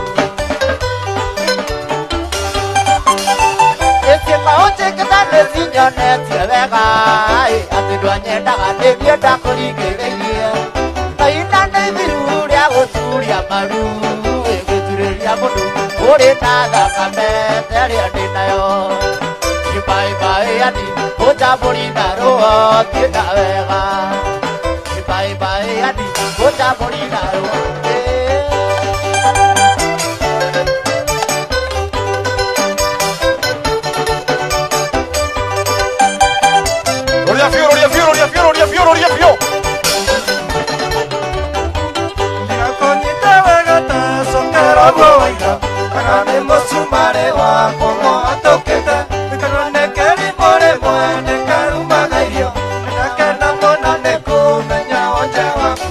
Speaker 4: ĩkĩmaũnjĩkĩta nĩcinyonetie wega atĩ ndwanyendaga nĩngĩenda kũringĩrĩirie kaina nĩ thiru rĩa gũturia maru ĩgĩturĩria mũndũ ũrĩ na thakame terĩa ndĩ nayo ibaĩbaĩ ũtambũri na rũo tiĩna wega ibaĩbaĩ ũtambũri na rũo
Speaker 1: Roria fio
Speaker 2: Ndinakonyita wega ta sokera boina kana nĩ mũcumare wa kũng'o atũkĩte kana nĩ keri mũrĩ mwene karumaga irio ndinakena mũno nĩ kũmenya wonje waku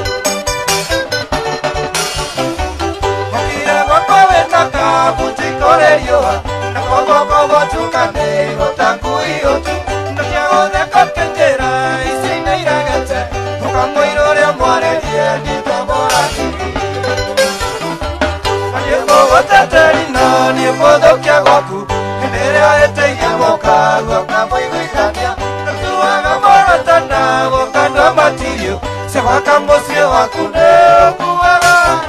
Speaker 2: mũkire gwakwa wĩna kabunji kũrĩ riũa na koguo koguo tukanĩirwo ta ngui ũtu ndokia gũtheka kĩnjĩra ici nĩ iregete mũkamũirwo ũrĩa mwarerie nditobora kiri Moteteri no ni mothokia gwaku Nderea etegia moka Gwoka moiguithania Tuaga moratana Gwoka ndo matirio Segwaka muciĩ waku nĩũkuaga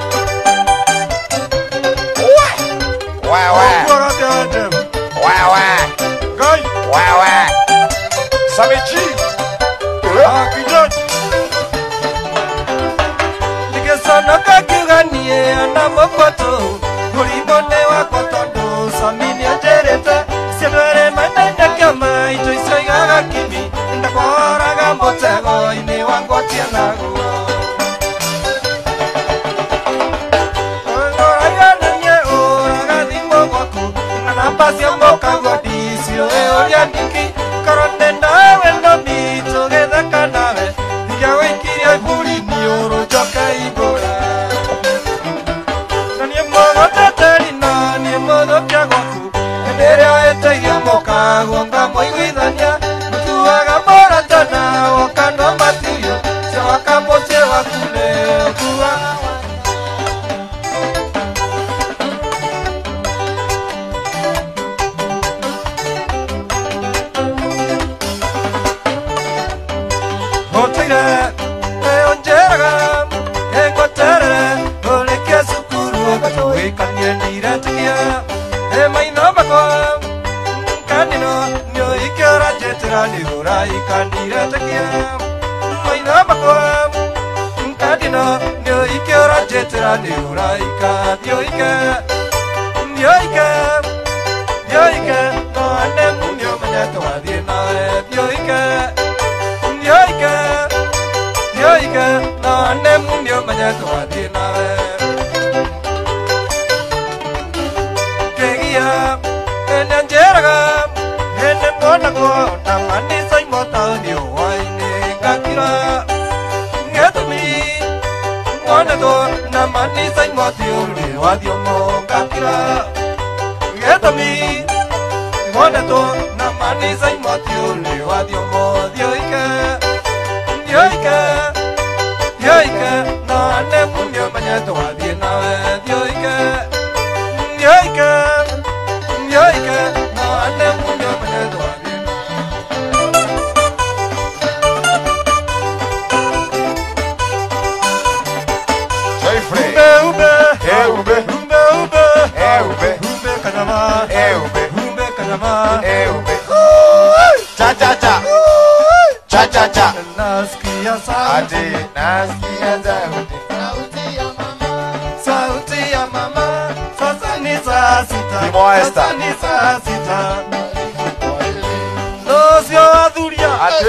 Speaker 2: Nigesonoka kiuganie ana mokwato Mũrimũ-nĩ wakwa tondũ Sami nĩanjĩrĩte ciendere manene kĩama indo icio igaga kimi Ndakũhoraga mũtego-inĩ wa ngwatia naguo Ũragania ũraga thimũ gwaku Namba cia mũkago ndiciũĩ ũrĩa ndiki Korwo nĩ nawe no mitũ gĩthaka nawe Ingĩgũikiria iburi-inĩ ũrũ njoke igũra Na niĩ mũgũteteri no niĩ mũthũkia gwaku Hĩndĩ ĩrĩa wĩtĩgia mũkago ngamũiguithania Mũtuaga mũratana woka no matirio Cewaka mũciĩ waku nĩũkuaga Hoteire, onjeraga, engotere, oleke sukuru, katoikanie ndiretigia, maino makwa, kanino, nyo ikera jetera nihura ikandiretigia, maino makwa, kanino, nyo ikera jetera nihura ikadioike, dioike, no ane munyo manyato adina, dioike. Yoike, no ane munyo manyato adina Kegia, ene njeraga, ene monago, na mani sai mota dio waine ngakira Ngetumi, monago, na mani sai mota dio wadio mo ngakira Ngetumi, monago, na mani sai mota dio wadio mo dioike Yoike, no ane munyo manyato wadie nawe Yoike, no ane munyo manyato wadie
Speaker 1: Joyfrey
Speaker 2: Ube kanama Ube kanama
Speaker 1: Cha
Speaker 2: Nasikia sauti
Speaker 1: nasikia sauti
Speaker 2: Sauti ya mama Sasa ni saa sita
Speaker 1: Timo Esther.
Speaker 2: Sasa ni saa sita Nosio adhuria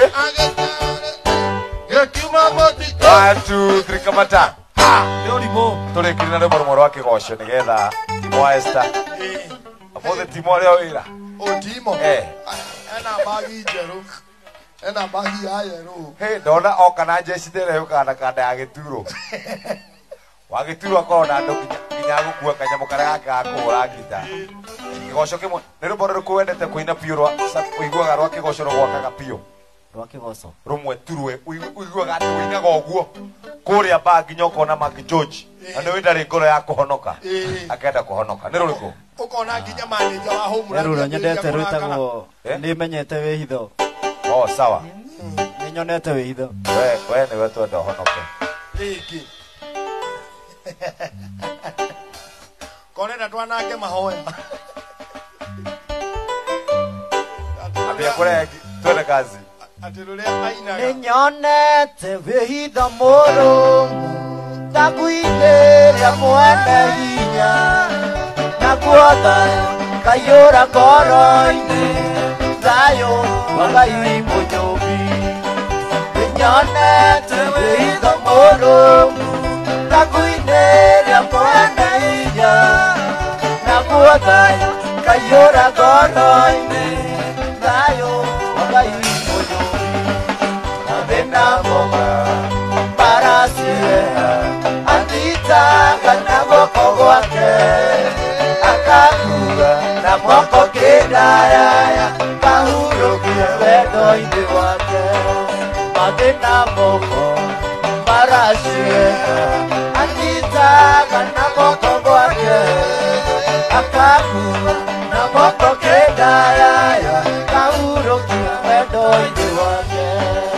Speaker 2: Gekiuma motito
Speaker 1: 1, 2, 3 kamata
Speaker 2: Yorimo
Speaker 1: Tũrĩkĩrĩ na rwĩmbo rwa kĩgoco nĩgetha Timo Esther Amũthĩ Timo ũrĩa wĩra
Speaker 3: Timo ena bagi njerũ ena bagi ya yerũ
Speaker 1: Hey, ndona oka na njeci tere yũkaga na kanda ya gĩturo wagĩturwo akorwo na andũ nginya gũkua kanyamũ karĩa gake ga kũhũra ngita kĩgoco kĩmwe nĩ rwĩmbo rũrĩkũ wendete kũina piũ ũiguaga rwa kĩgoco rũgwakaga piũ
Speaker 4: rwa kĩgoco
Speaker 1: rumwe turwe ũiguaga atĩ ũinaga ũguo kũrĩa baa nginya ũkona Mark George na nĩ wĩndarĩ ngoro ya kũhonoka akenda kũhonoka nĩ rũrĩkũ
Speaker 3: ũkona nginya manager wa home
Speaker 4: rũrũ nyendete rwĩtagwo nĩmenyete wĩhitho
Speaker 1: sawa
Speaker 4: nĩnyonete wĩhitho
Speaker 1: we nĩwe twenda ũhonoke
Speaker 3: rĩngĩ konenda twanange mahoya
Speaker 1: ambia kũrĩa twende kazi
Speaker 3: atĩ rũrĩa ainaga
Speaker 4: nĩnyonete wĩhitho mũrũmu taku-inĩ rĩa mwene hinya naguo thayũ kaiyũra ngoro-inĩ thayũ wa Ngai mũnyũmbi nĩnyonete wĩhitho mũrũmu taku-inĩ rĩa mwene hinya naguo thayũ kaiyũra ngoro-inĩ thayũ wa Ngai mũnyũmbi na thĩna mboga baracieha anyitaga na guoko gwake akakuga na moko kĩndayaya kahurũkia wendo-inĩ wake mathĩna moko baracieha anyitaga na guoko gwake ndaya kaurukia wendo-inĩ wake.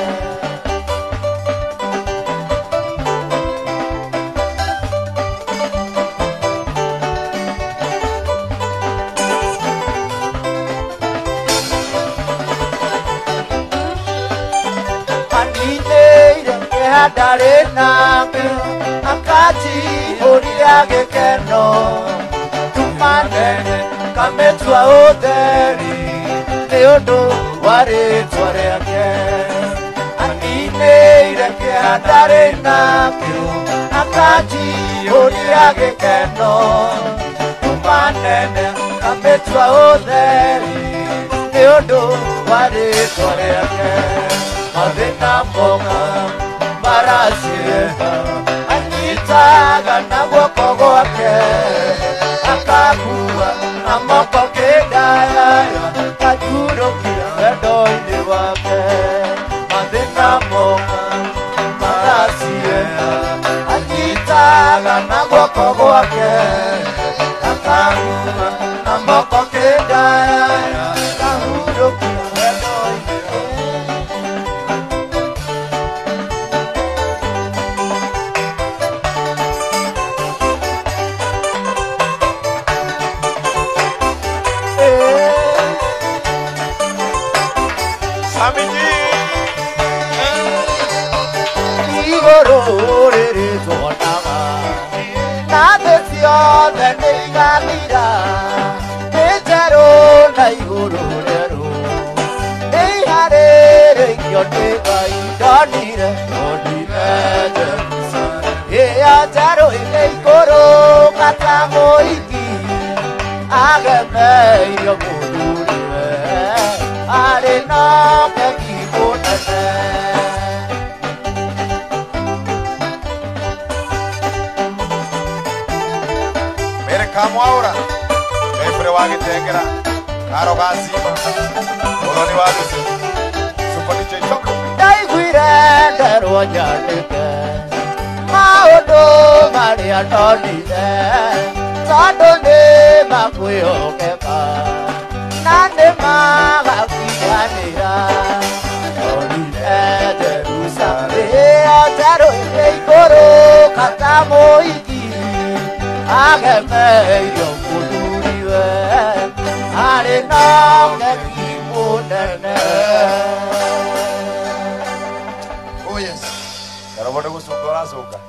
Speaker 4: Ndare nake akajihũria gĩkeno tumane kametua ũtheri nĩ ũndũ wa rĩĩtwa rĩake aninĩire kĩeha ndarĩ nakĩo akajihũria gĩkeno tumane kametua ũtheri nĩ ũndũ wa rĩĩtwa rĩake mathĩna moka marasieka anyitaga na guoko gwake akakua na moko kĩndaya kajurũkia wendo-inĩ wake mathĩna moka marasieka anyitaga na guoko gwake akakua na moko kĩndaya kajurũkia
Speaker 1: Kamwaura Efre wagitengera Karo gasima Oloni wadusi Supani chechoko
Speaker 4: Ndaiguire nderwo nyandĩke maũndũ marĩa ndonire tondũ nĩ makwĩhokeka na nĩ magakinyanĩra ndonire Jerusalemu ĩyo njerũ ĩrĩ igũrũ kata mũhiki agemeio mũthuriwe arĩ na ũgeni mũnene.
Speaker 3: Oh yes.
Speaker 1: Karabo nĩgũcũka ũracoka.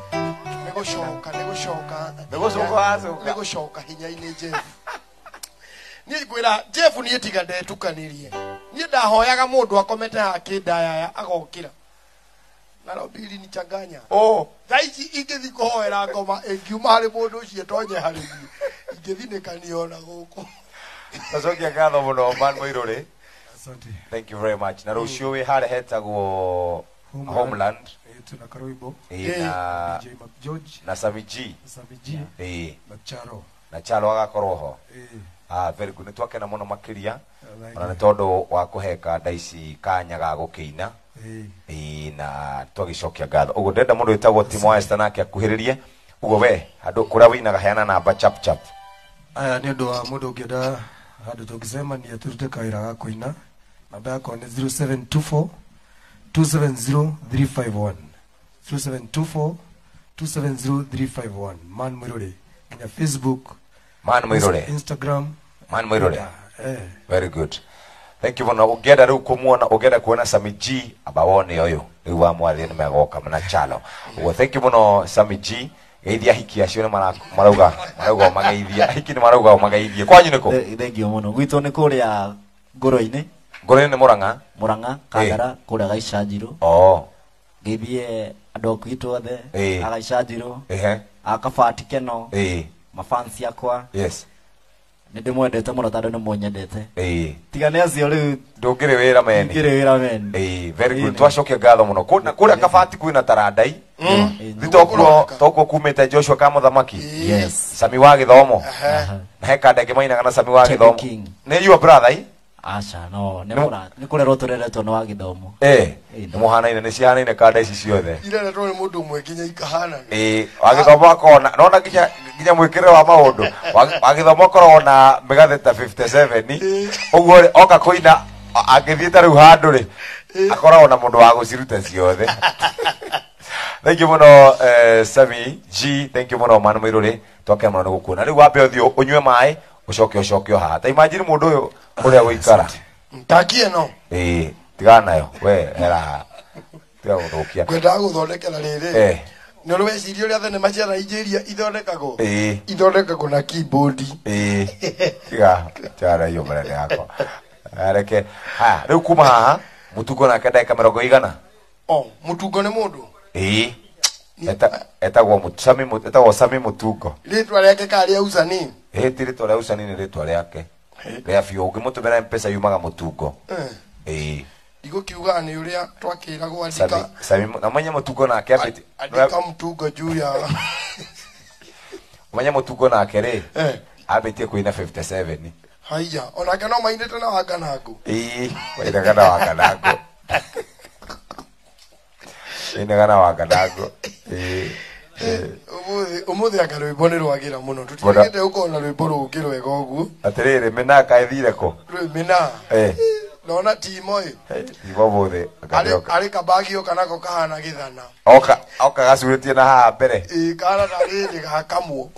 Speaker 3: Nĩgũcoka hinya-inĩ Jeff. Niĩ ngwĩra Jeff niĩ tiga ndetukanirie. Niĩ ndahoyaga mũndũ akomete haha kĩndaya agokĩra. Nairobi ilinichanganya.
Speaker 1: Oh.
Speaker 3: Thaici ingĩthi kũhoera ngoma ĩngiuma harĩ mũndũ ũcio tonye harĩ niĩ. Ingĩthi nĩkaniona gũkũ.
Speaker 1: Tacokia ngatho mũno Man Mũirũrĩ.
Speaker 2: Asante.
Speaker 1: Thank you very much. Na rũciũ wĩ harĩa hetagwo Homeland.
Speaker 2: Tuna Karoibo.
Speaker 1: Na
Speaker 2: George.
Speaker 1: Na Sami G.
Speaker 2: Na Charo.
Speaker 1: Na Charo agakorwo ho. Very good. Nĩtwakena mũno makĩria. Ona nĩ tondũ wa kũheka ndaici kanya ga gũkĩina. Na twagicokia ngatho uguo ndenda mundu witagwo Timo Esther nake akuhiririe uguo we andu kuria winaga heana namba chap chap
Speaker 2: aya ni undu wa mundu ungienda handu tungicema ni aturute kawira ga kuina namba yako ni 0724 270 351 0724 270 351 Man Mũirũrĩ na Facebook
Speaker 1: Man Mũirũrĩ
Speaker 2: Instagram
Speaker 1: Man Mũirũrĩ very good. Thank you for ugenda riu kumuona ugenda kuona Sami G abawone oyo riu wa mwari ni megoka na Chalo. Ugo thank you muno Sami G geithia hiki acio ni marauga mageithia hiki ni marauga mageithie kwanyu niko.
Speaker 4: Thank you muno gwitu ni kuria ngoro-ini
Speaker 1: ni Murang'a
Speaker 4: Kagara kuria Gaicajiro.
Speaker 1: Oh
Speaker 4: Githie andu kwitu othe Agaicajiro akabati keno mafansi yakwa.
Speaker 1: Yes.
Speaker 4: Ninde mwendete muno tondu ni munyendete tiga ni acio riu
Speaker 1: ndungire wira men very good twacokia ngatho muno kuria kabati kwina tarandai thitokuo kumite Joshua Kamuthamaki
Speaker 4: yes
Speaker 1: Sami wa Githomo na heka ndege mainaga na Sami wa Githomo ni your brother
Speaker 4: Acha no ni kule rotoreretwo no agithomo
Speaker 1: muhanaine ni ciahanaine kada ici ciothe
Speaker 3: ire to ni mundu mwe kinya ikahana
Speaker 1: agithomo akona nona kinya mwikire wa maundu agithomo akoragwo na megatheta 57 uguo oka kuina agithieta riu handu ri akoragwo na mundu wa guciruta ciothe. Thank you muno Sami G, thank you muno manu miruri twakia muno gukuna riu wambe uthio unywe mai ucoke haha ta imagine mundu uyu uria guikara
Speaker 3: ntakie no
Speaker 1: tigana nayo we era tiga guthukia
Speaker 3: kwenda guthondekera riri ni urweciria uria thenema cia Nigeria ithondekagwo na keyboard tiga chara hiyo mbele yako areke riu kuma haha mutugo na kenda kamera igana mutugo ni mundu
Speaker 1: etagwo Sami Mutugo
Speaker 3: ritwa riake kari ausa ni
Speaker 1: ritwa ria usa ni ritwa riake ria biu ungimutumira M-Pesa yumaga Mutugo
Speaker 3: igukiuga ni uria twakiragwo andika
Speaker 1: Sami na mwenye Mutugo nake apiti
Speaker 3: andika Mutugo juu ya
Speaker 1: mwenye Mutugo nake ri abitie kuina 57
Speaker 3: haya ona kana mainete na waganangu
Speaker 1: waina kana waganangu inegana waganangu
Speaker 3: umuthi aka rwimbo ni rwagira muno tutigite ukona rwimbo rungi rwega uguo
Speaker 1: atiriri mina kaithire ko
Speaker 3: mina nona timo
Speaker 1: ibo bothe
Speaker 3: ari kabagi okana ko kahana githana
Speaker 1: oka gacuritie na haha mbere
Speaker 3: kana riri gakamwo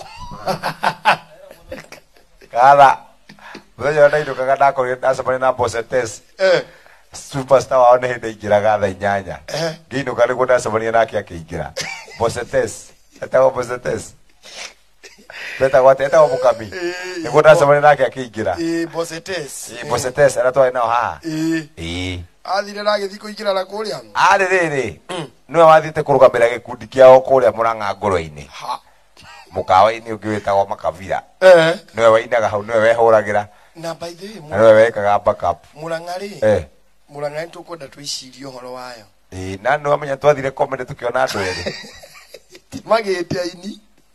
Speaker 1: kana muthenya ndairukaga ndakorire ndacemania na Bosetes superstar wao nä hä ndä ingäraga tha 8 ngäinå ka nä guo ndacemania nake akä ingä Bosetes etagwo Bosetes betagwo atä etagwo må kami nä guo ndacemania nake akä ingä Bosetes arä a twarä nao haha
Speaker 3: athire na agä thiä kå ingä ra na kå rä a
Speaker 1: arä rä rä nä we wathiä te kå rå gamä ra gä kundi kä ao kå rä a må rang'a ngå-rå-inä må kawa-inä å ngä wä tagwo Makabira nä we wainaga hau nä we wehå ragä ra
Speaker 3: na by the way
Speaker 1: na nä we wekaga backup
Speaker 3: må rang'a rä Murang'a tukwenda twicirie uhoro wayo
Speaker 1: na no amenya twathire comment tukiona andu eri
Speaker 3: magite aini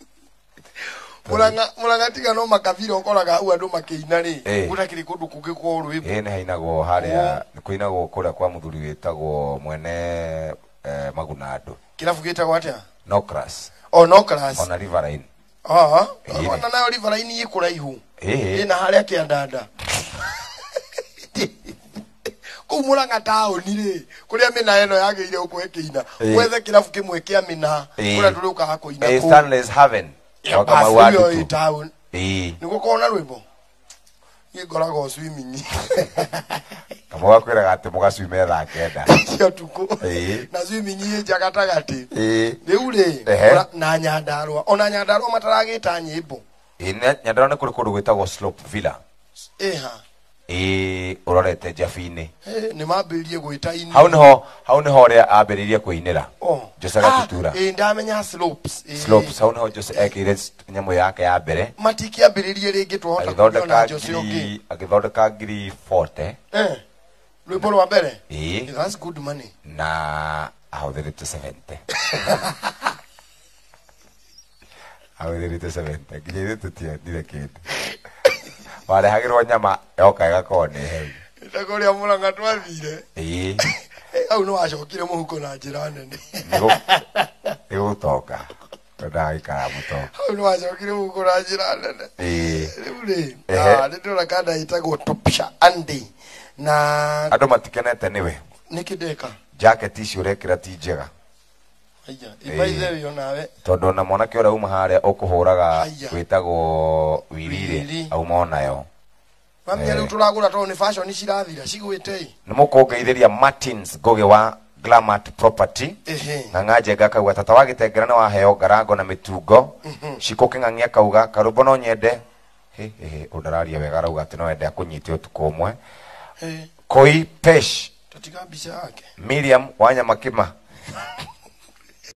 Speaker 3: Murang'a tiga no Makabira ukoraga hau andu makiina ri gutakiri kundu kungi kwa rwimbo
Speaker 1: ni hainagwo haria kuinagwo kuria kwa muthuri witagwo mwene Maguna andu
Speaker 3: kirabu gitagwo atia
Speaker 1: Nocras
Speaker 3: Nocras
Speaker 1: ona Riverine
Speaker 3: ona nayo Riverine ikuraihu ina haria kiandanda kumuranga taoni ri kuria mina eno yageire ukwekiina wethe kirabu kimwe kia mina kuria turuka hakuina
Speaker 1: ku Stanley's Haven
Speaker 3: kama watu town niko kona rwimbo ngoragwo swimming
Speaker 1: kama wakwiraga ati mugaswime tha kenda
Speaker 3: cia tuko na swimming ye jagatagati riu ri na Nyandarua ona Nyandarua mataragita nyimbo
Speaker 1: Nyandarua ni kuri kundu gwitagwo Slope Villa urorete Jafine
Speaker 3: ni mambiririe gwita ini
Speaker 1: hau niho ria ambiririe kuinira Jose Gatutura
Speaker 3: ndamenya slopes
Speaker 1: hau niho Jose ekire nyamu yake ya mbere
Speaker 3: matiki ambiririe ringi tuhota kuona Jose ungi
Speaker 1: agithondeka ngiri 40
Speaker 3: rwimbo rwa mbere
Speaker 1: that's
Speaker 3: good money
Speaker 1: na ahũthĩrĩte 70 ahũthĩrĩte 70 nginya ithuĩ tũtiendire kĩndũ warehagĩrwo nyama yoka ĩgakorwo nĩ heu
Speaker 3: ĩtakũrĩa Mũrang'a twathire hau nĩ wacokire mũhuko na njĩra nene
Speaker 1: nĩgũtoka ndagĩikara mũtoka
Speaker 3: hau nĩ wacokire mũhuko na njĩra nene rĩu rĩ nĩndĩrona kanda ĩtagwo Tupsha Andy na
Speaker 1: andũ matikenete nĩwe
Speaker 3: nĩkĩ ndeka
Speaker 1: jacket icio ũrekĩra ti njega
Speaker 3: ibaithe nawe
Speaker 1: tondu na mwanake ora uma haria ukuhuraga gwitagwo wirire auma nayo
Speaker 3: mamia riu turagura to ni fashion cirathira cigwite
Speaker 1: ni mukongeithiria Martins Ngoge wa Glamat Property na ngaje gakauga tata wagitengera na waheo ngarango na mitungo cikuke ng'ang'ia kauga karumbo no nyende udararia wega rauga ati no ende akunyite utuko umwe Koi Pesh
Speaker 3: tatiga bicha yake
Speaker 1: Miriam Wanya Makima